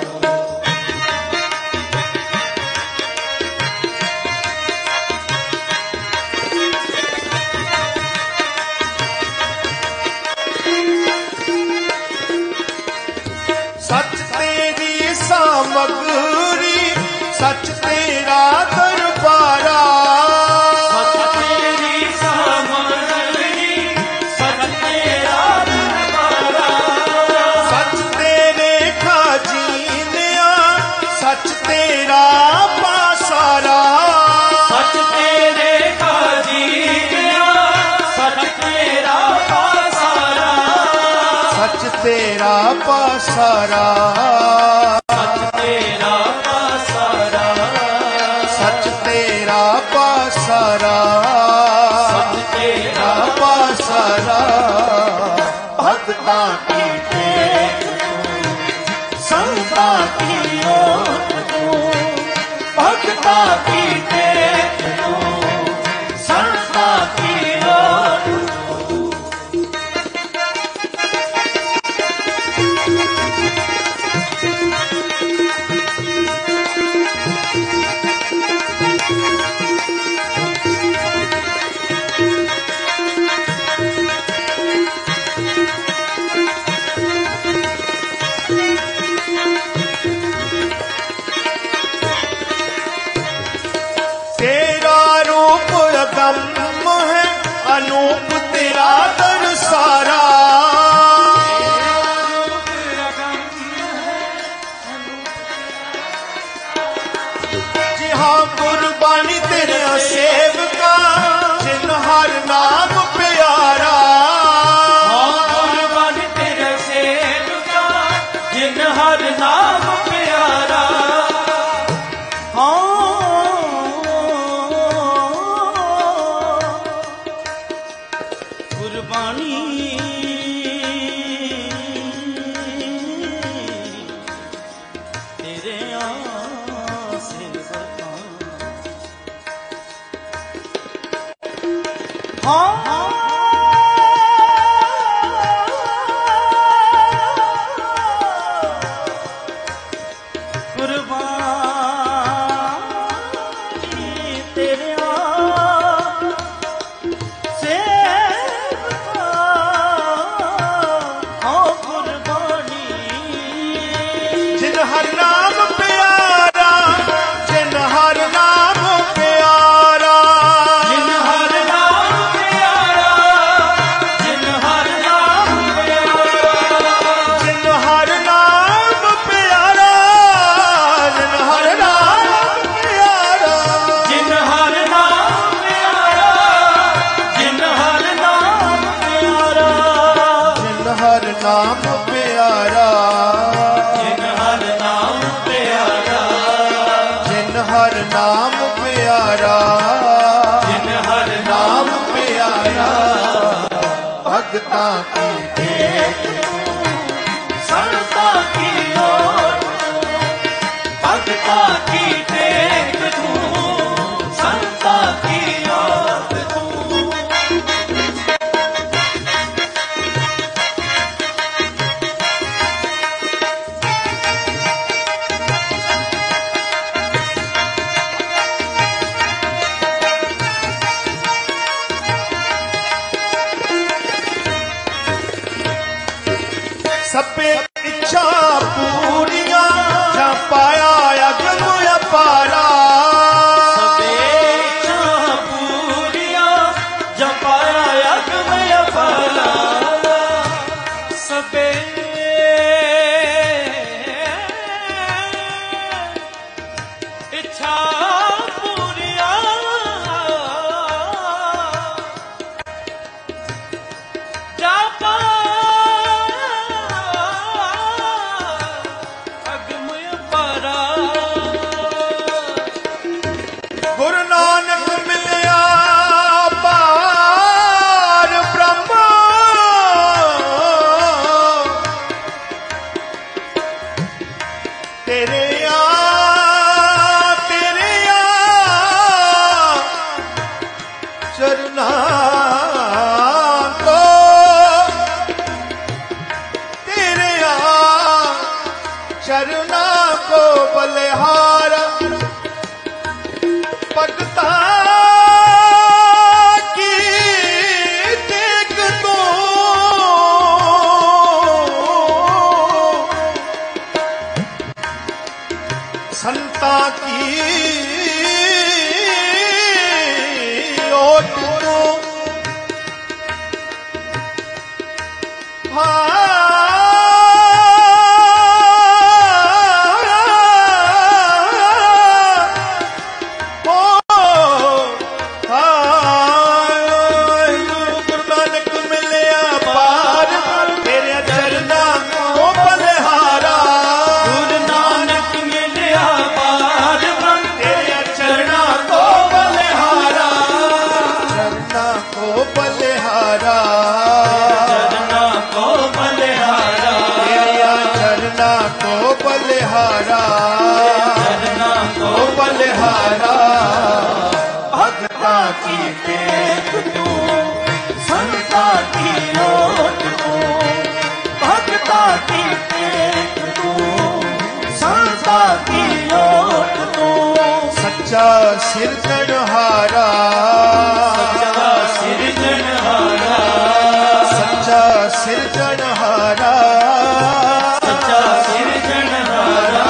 सच तेरी सामग्री, सच तेरा दरबारा, सच तेरी सामग्री, सच तेरा दरबारा, सच तेरे खजीनिया, सच तेरा पासारा, सच तेरे खजीनिया, सच तेरा पासारा, सच तेरा पासारा, सच तेरा पासारा, सच तेरा पासारा, सच तेरा पासारा। भक्ता की टेक तू, संता की ओट तू, भक्ता की टेक तू, संता की ओट। तेरा रूप अगम है, अनूप तेरा दरसारा, जिहाँ कुर्बानी तेरे सेवका, जिन हर नाम प्यारा, कुर्बान तेरे सेवका, जिन हर नाम प्यारा। हाँ कुर्बानी तेरे सेवका। हाँ कुर्बानी तेरे सेवका। हाँ कुर्बानी जिन हर नाम प्यारा, जिन हर नाम प्यारा, जिन हर नाम प्यारा, जिन हर नाम प्यारा, जिन हर नाम प्यारा, जिन हर नाम प्यारा, जिन हर नाम प्यारा, जिन हर नाम प्यारा, जिन हर नाम प्यारा, जिन हर नाम प्यारा, जिन हर नाम प्यारा, जिन हर नाम प्यारा। भक्ता की टेक संता की ओट, भक्ता की टेक तू, संता की ओट तू। तेरे आ तेरे आ चरना को तेरे आ चरना को बलिहारा भगता की देख तो संता की ओट तो सच्चा सिरजनहारा सच्चा सिरजनहारा सच्चा सिरजनहारा सच्चा सिरजनहारा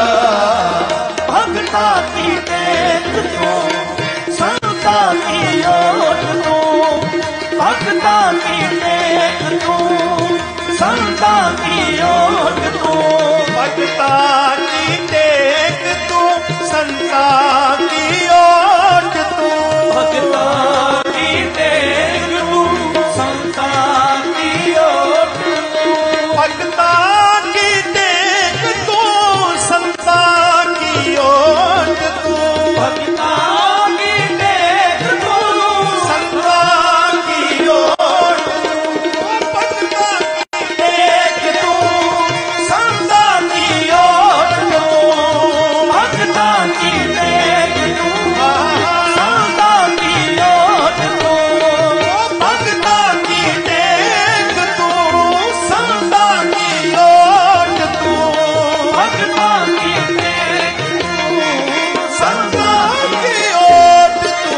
भगता की देख तो संता की ओट तो भगता की देख तो संता की ओट तो भगता की देख तू संता की ओट तू भगता की देख तू संता की ओट तू भगता की देख तू संता की ओट तू भगता की देख तू संता की ओट तू भगता की देख तू संता की ओट तू भगता की देख तू संता की ओट तू भगता की देख तू संता की ओट तू भगता की देख तू संता की ओट तू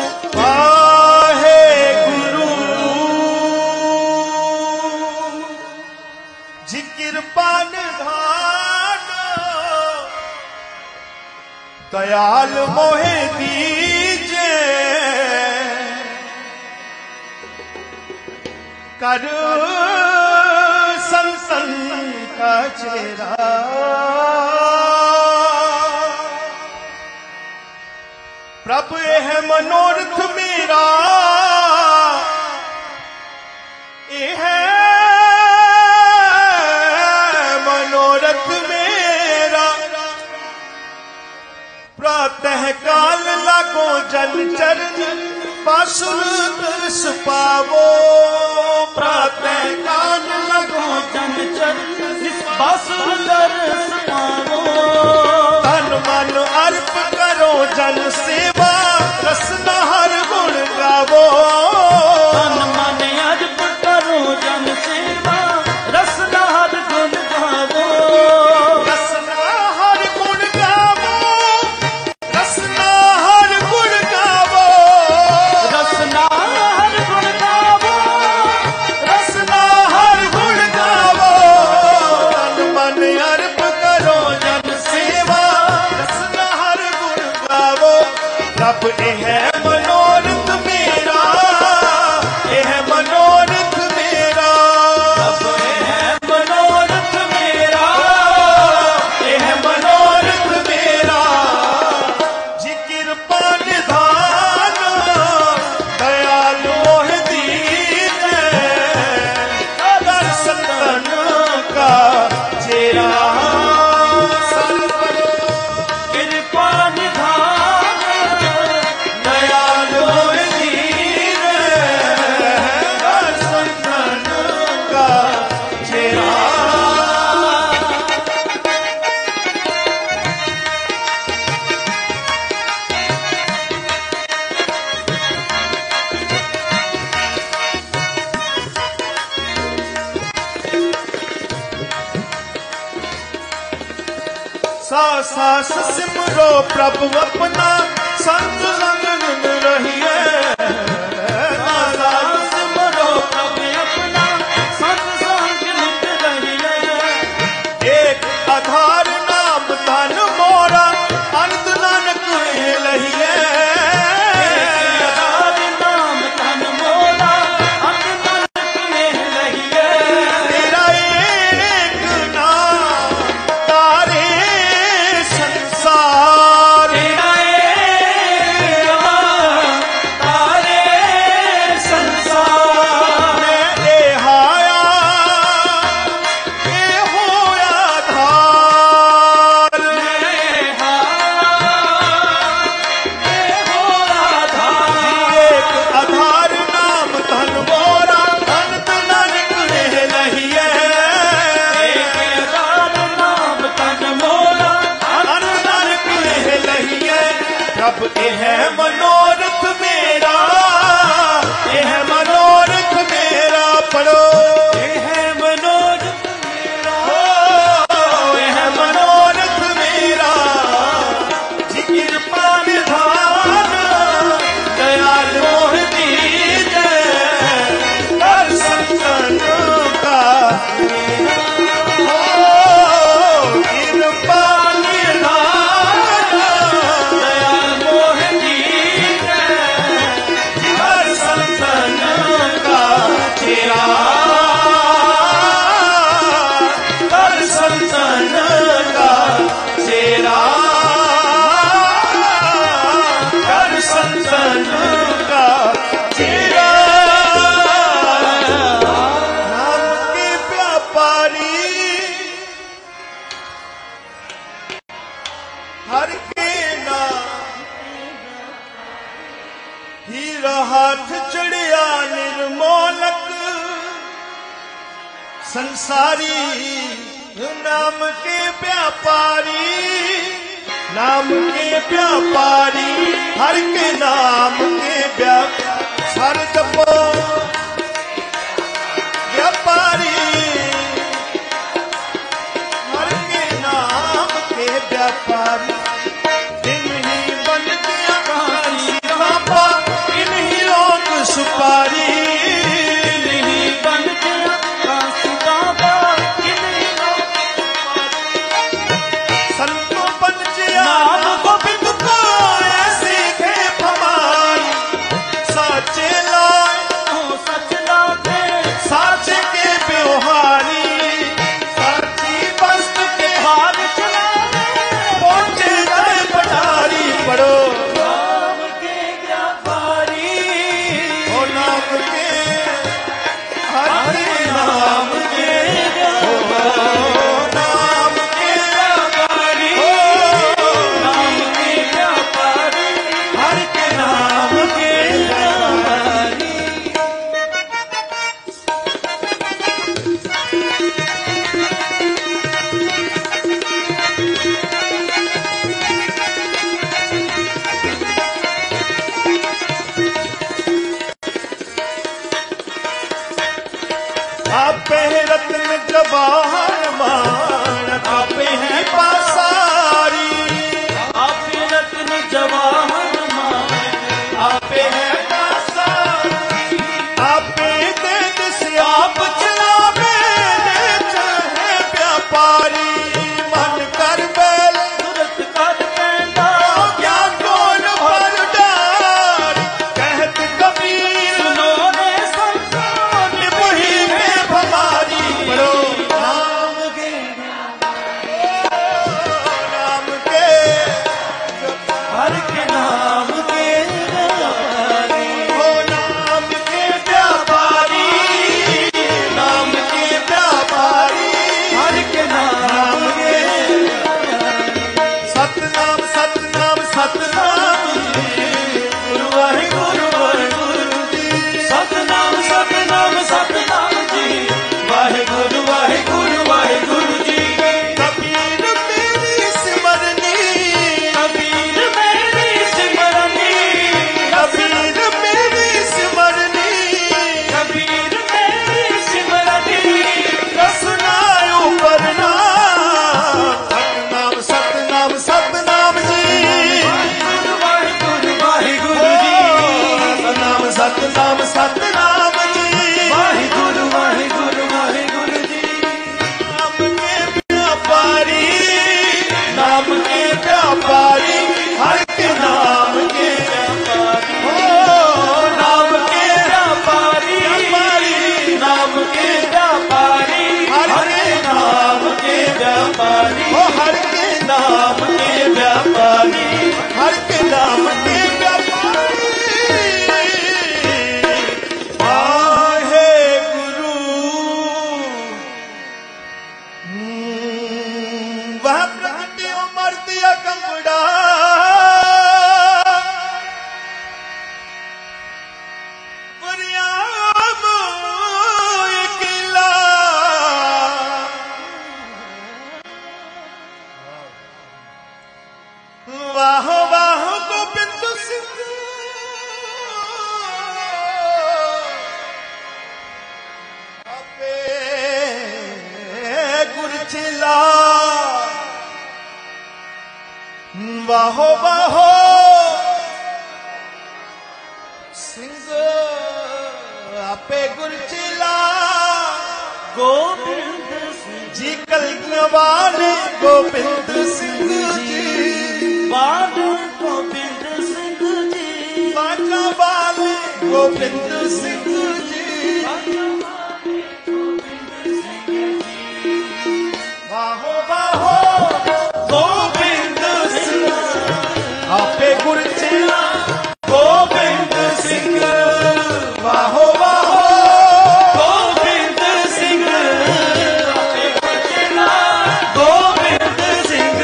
वाहे गुरु जी कृपा निधान दयाल मोहे दीजे कर संतन का चेहरा प्रभु यह मनोरथ मेरा यह मनोरथ मेरा प्रातः काल लागो जन चरण बासुर दर्श पावो प्रातः काल लागो जन चरण बासुर दर्श पावो तन मन अर्प करो जन सेवा रसना हर गुण गावो तन मन अर्प करो जन सेवा रसना हर गुण गावो रसना हर गुण गावो रसना हर गुण गावो रसना हर गुण गावो रसना हर गुण गावो तन मन अर्प करो जन सेवा रसना हर गुण गावो रब यह मनोरथ मेरा यह मनोरथ मेरा रब यह मनोरथ मेरा यह मनोरथ मेरा जी कृपा निधान दयाल मोह दीने दर्शन का चेहरा कृपा निधान सास सिमरो प्रभु अपना संत संग निन रहिए सास सिमरो प्रभु अपना संत संग निन रहिए एक आधार नाम धन मोरा अंत नानक लहिए आधार नाम धन मोरा अंत नानक लहिए तेरा एक नाम तारे संसार तेरा एक नाम तारे संसार में एहाया ये होया धार एक आधार नाम धन मोरा अंत नानक लहिए अंत नानक लहिए प्रभ यह मनोरथ मेरा यह मनोरथ मेरा पढ़ो यह मनोरथ मेरा ओ यह मनोरथ मेरा जी कृपा निधान दयाल मोह दीजै कर संतन का ओ कृपा निधान दयाल मोह दीजै कर संतन का चेरा कर संतन का चेरा कर संतन का चेरा नाम के व्यापारी हर के नाम हीरा हाथ चढ़िया निर्मोलक संसारी नाम के व्यापारी नाम के व्यापारी हर के नाम के व्यापारी सर जपो व्यापारी हर के नाम के व्यापारी इन्हीं बन गया कहानी बाबा इन्हीं लोग सुपारी नहीं बन गया काशी बाबा इन्हीं संतो पंचया नाम गोविंद को ऐसी थे भवान साचे लाए को सच लाते साचे के व्यवहारी साची वस्तु के हाथ चलाए पहुंचे व्यापारी, हर के नाम के व्यापारी, ओ नाम के व्यापारी, नाम के व्यापारी, हर के नाम के व्यापारी, ओ हर के नाम के व्यापारी, हर के नाम के व्यापारी। आहे गुरु वह प्रगति उमर दिया कमड़ा, वरियाम किला, वाह वाह गोबिंद सिंह अपे गुरचिला, वाहो वाहो सिंह आपे गुरचिला, गोबिंद जी कलगियां वाले गोबिंद सिंह जी, बाल गोबिंद सिंह जी, बाजा वाले गोबिंद सिंह जी, वाहो वाहो गोबिंद सिंह आपे गुरचिला, गोबिंद सिंह, वाहो वाहो गोबिंद सिंह आपे गुरचिला, गोबिंद सिंह।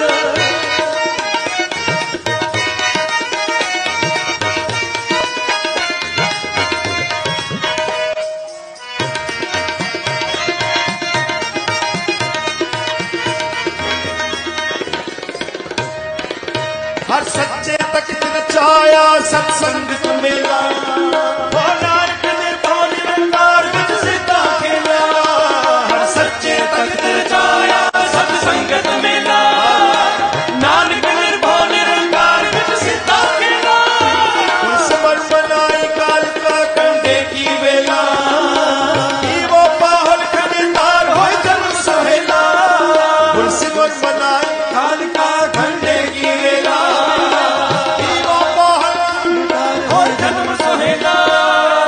हर सच्चे तख्त नचाया सत्संग मेला, ओ नानक ने तो निरंकार विच सिद्धा खेला, हर सच्चे तख्त नचाया सत्संगत मेला, नानक निर्भो निरंकार विच सिद्धा खेला, सिमर बनाई कालिका कंडे की वेला, वो पाहल खंडार हो जन्म सोहेला, सिमर बनाई कालिका कंडे की वेला, जन्म सोहेला।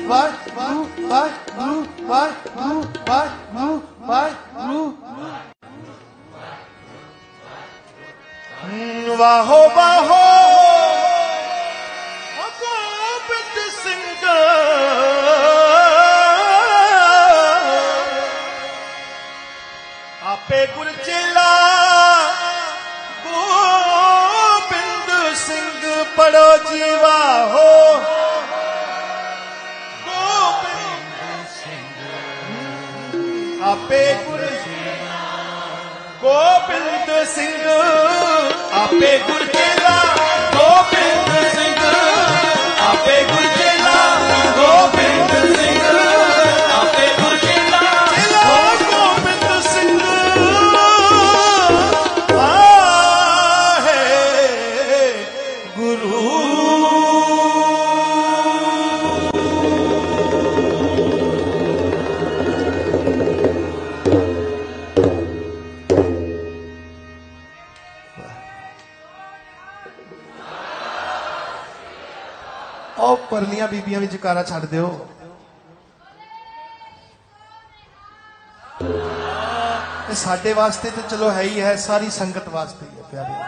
ਵਾਹਿਗੁਰੂ ਵਾਹਿਗੁਰੂ ਵਾਹਿਗੁਰੂ ਵਾਹਿਗੁਰੂ ਵਾਹਿਗੁਰੂ ਵਾਹੋ ਵਾਹੋ ਗੋਬਿੰਦ ਸਿੰਘ ਆਪੇ ਗੁਰ ਚੇਲਾ ਗੋਬਿੰਦ ਸਿੰਘ ਪੜੋ ਜੀਵਾ ਹੋ ਗੋਬਿੰਦ ਸਿੰਘ ਆਪੇ ਗੁਰ ਗੋਬਿੰਦ ਸਿੰਘ ਆਪੇ ਗੁਰ ਚੇਲਾ ਗੋਬਿੰਦ ਸਿੰਘ ਆਪੇ ਗੁਰ ਚੇਲਾ ਗੋਬਿੰਦ ਸਿੰਘ ਆਪੇ ਗੁਰ ਚੇਲਾ ਗੋਬਿੰਦ ਸਿੰਘ ਆਹੇ ਗੁਰੂ ਉਹ ਪਰਲੀਆਂ ਬੀਬੀਆਂ ਵੀ ਜਕਾਰਾ ਛੱਡ ਦਿਓ। ਇਹ ਸਾਡੇ ਵਾਸਤੇ ਤਾਂ ਚਲੋ ਹੈ ਹੀ ਹੈ, ਸਾਰੀ ਸੰਗਤ ਵਾਸਤੇ ਹੀ ਹੈ ਪਿਆਰੇ।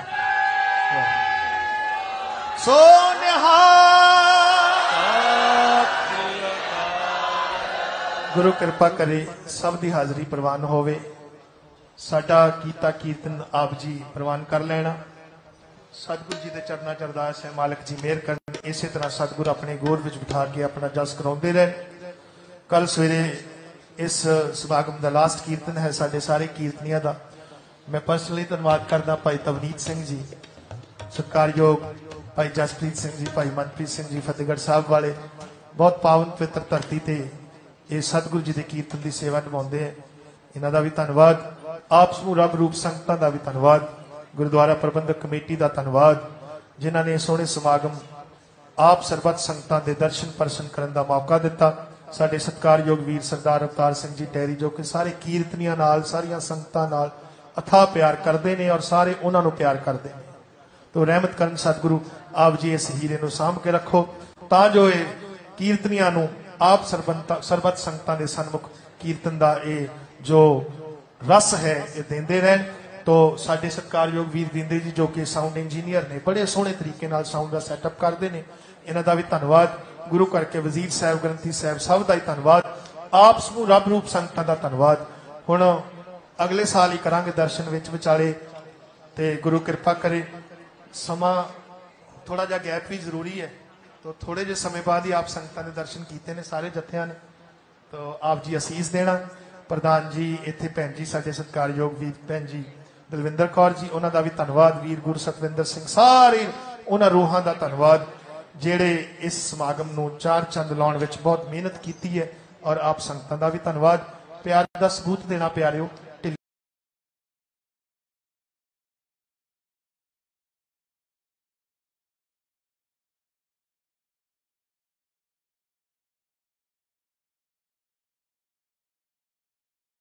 ਸੋ ਨਿਹਾਲ ਗੁਰੂ ਕਿਰਪਾ ਕਰੇ ਸਭ ਦੀ ਹਾਜ਼ਰੀ ਪ੍ਰਵਾਨ ਹੋਵੇ। ਸਾਡਾ ਕੀਤਾ ਕੀਰਤਨ ਆਪ ਜੀ ਪ੍ਰਵਾਨ ਕਰ ਲੈਣਾ। ਸਤਿਗੁਰੂ ਜੀ ਦੇ ਚਰਨਾਂ 'ਚ ਅਰਦਾਸ ਹੈ, ਮਾਲਕ ਜੀ ਮਿਹਰ ਕਰਨ। ਇਸੇ ਤਰ੍ਹਾਂ ਸਤਿਗੁਰ ਆਪਣੇ ਗੋਦ ਵਿੱਚ ਬਿਠਾ ਕੇ ਆਪਣਾ ਜਸ ਕਰਾਉਂਦੇ ਰਹੇ। ਕੱਲ ਸਵੇਰੇ ਇਸ ਸਮਾਗਮ ਦਾ ਲਾਸਟ ਕੀਰਤਨ ਹੈ ਸਾਡੇ ਸਾਰੇ ਕੀਰਤਨੀਆਂ ਦਾ। ਮੈਂ ਪਰਸਨਲੀ ਧੰਨਵਾਦ ਕਰਦਾ ਭਾਈ ਤਵਨੀਤ ਸਿੰਘ ਜੀ, ਸਤਿਕਾਰਯੋਗ ਭਾਈ ਜਸਪ੍ਰੀਤ ਸਿੰਘ ਜੀ, ਭਾਈ ਮਨਪ੍ਰੀਤ ਸਿੰਘ ਜੀ ਫਤਿਹਗੜ੍ਹ ਸਾਹਿਬ ਵਾਲੇ। ਬਹੁਤ ਪਾਵਨ ਪਵਿੱਤਰ ਧਰਤੀ ਤੇ ਇਹ ਸਤਿਗੁਰੂ ਜੀ ਦੇ ਕੀਰਤਨ ਦੀ ਸੇਵਾ ਨਿਭਾਉਂਦੇ ਹੈ। ਇਹਨਾਂ ਦਾ ਵੀ ਧੰਨਵਾਦ। ਆਪ ਸਮੂਹ ਰੱਬ ਰੂਪ ਸੰਗਤਾਂ ਦਾ ਵੀ ਧੰਨਵਾਦ। ਗੁਰਦੁਆਰਾ ਪ੍ਰਬੰਧਕ ਕਮੇਟੀ ਦਾ ਧੰਨਵਾਦ, ਜਿਨ੍ਹਾਂ ਨੇ ਸੋਹਣੇ ਸਮਾਗਮ ਆਪ ਸਰਬੱਤ ਸੰਗਤਾਂ ਦੇ ਦਰਸ਼ਨ ਪਰਸ਼ਨ ਕਰਨ ਦਾ ਮੌਕਾ ਦਿੱਤਾ। ਸਾਡੇ ਸਤਿਕਾਰਯੋਗ ਵੀਰ ਸਰਦਾਰ ਅਵਤਾਰ ਸਿੰਘ ਜੀ ਟੈਰੀ, ਜੋ ਕਿ ਸਾਰੇ ਕੀਰਤਨੀਆਂ ਨਾਲ ਸਾਰੀਆਂ ਸੰਗਤਾਂ ਨਾਲ ਅਥਾਹ ਪਿਆਰ ਕਰਦੇ ਨੇ ਔਰ ਸਾਰੇ ਉਹਨਾਂ ਨੂੰ ਪਿਆਰ ਕਰਦੇ ਨੇ। ਤੋ ਰਹਿਮਤ ਕਰਨ ਸਤਿਗੁਰੂ ਆਪ ਜੀ ਇਸ ਹੀਰੇ ਨੂੰ ਸਾਂਭ ਕੇ ਰੱਖੋ, ਤਾਂ ਜੋ ਇਹ ਕੀਰਤਨੀਆਂ ਨੂੰ ਆਪ ਸਰਬੰਤ ਸਰਬੱਤ ਸੰਗਤਾਂ ਦੇ ਸਨਮੁਖ ਕੀਰਤਨ ਦਾ ਇਹ ਜੋ ਰਸ ਹੈ ਇਹ ਦਿੰਦੇ ਰਹਿਣ। ਤੋ ਸਾਡੇ ਸਤਿਕਾਰਯੋਗ ਵੀਰ ਦਿੰਦੇ ਜੀ, ਜੋ ਕਿ ਸਾਊਂਡ ਇੰਜੀਨੀਅਰ ਨੇ, ਬੜੇ ਸੋਹਣੇ ਤਰੀਕੇ ਨਾਲ ਸਾਊਂਡ ਦਾ ਸੈਟਅਪ ਕਰਦੇ ਨੇ, ਇਹਨਾਂ ਦਾ ਵੀ ਧੰਨਵਾਦ। ਗੁਰੂ ਕਰਕੇ ਵਜ਼ੀਰ ਸਾਹਿਬ, ਗ੍ਰੰਥੀ ਸਾਹਿਬ, ਸਭ ਦਾ ਹੀ ਧੰਨਵਾਦ। ਆਪ ਸਮੂਹ ਰੱਬ ਰੂਪ ਸੰਗਤਾਂ ਦਾ ਧੰਨਵਾਦ। ਹੁਣ ਅਗਲੇ ਸਾਲ ਹੀ ਕਰਾਂਗੇ ਦਰਸ਼ਨ ਵਿੱਚ ਵਿਚਾਲੇ, ਤੇ ਗੁਰੂ ਕਿਰਪਾ ਕਰੇ ਸਮਾਂ ਥੋੜਾ ਜਿਹਾ ਗੈਪ ਵੀ ਜ਼ਰੂਰੀ ਹੈ। ਤੋ ਥੋੜੇ ਜਿਹੇ ਸਮੇਂ ਬਾਅਦ ਹੀ ਆਪ ਸੰਗਤਾਂ ਦੇ ਦਰਸ਼ਨ ਕੀਤੇ ਨੇ ਸਾਰੇ ਜਥਿਆਂ ਨੇ। ਤੋ ਆਪ ਜੀ ਅਸੀਸ ਦੇਣਾ। ਪ੍ਰਧਾਨ ਜੀ ਇੱਥੇ ਭੈਣ ਜੀ ਸਾਡੇ ਸਤਿਕਾਰਯੋਗ ਵੀਰ ਭੈਣ ਜੀ ਦਲਵਿੰਦਰ ਕੌਰ ਜੀ, ਉਹਨਾਂ ਦਾ ਵੀ ਧੰਨਵਾਦ। ਵੀਰ ਗੁਰੂ ਸਤਵਿੰਦਰ ਸਿੰਘ, ਸਾਰੇ ਉਹਨਾਂ ਰੂਹਾਂ ਦਾ ਧੰਨਵਾਦ ਜਿਹੜੇ ਇਸ ਸਮਾਗਮ ਨੂੰ ਚਾਰ ਚੰਦ ਲਾਉਣ ਵਿੱਚ ਬਹੁਤ ਮਿਹਨਤ ਕੀਤੀ ਹੈ। ਔਰ ਆਪ ਸੰਗਤਾਂ ਦਾ ਵੀ ਧੰਨਵਾਦ। ਪਿਆਰ ਦਾ ਸਬੂਤ ਦੇਣਾ ਪਿਆਰਿਓ।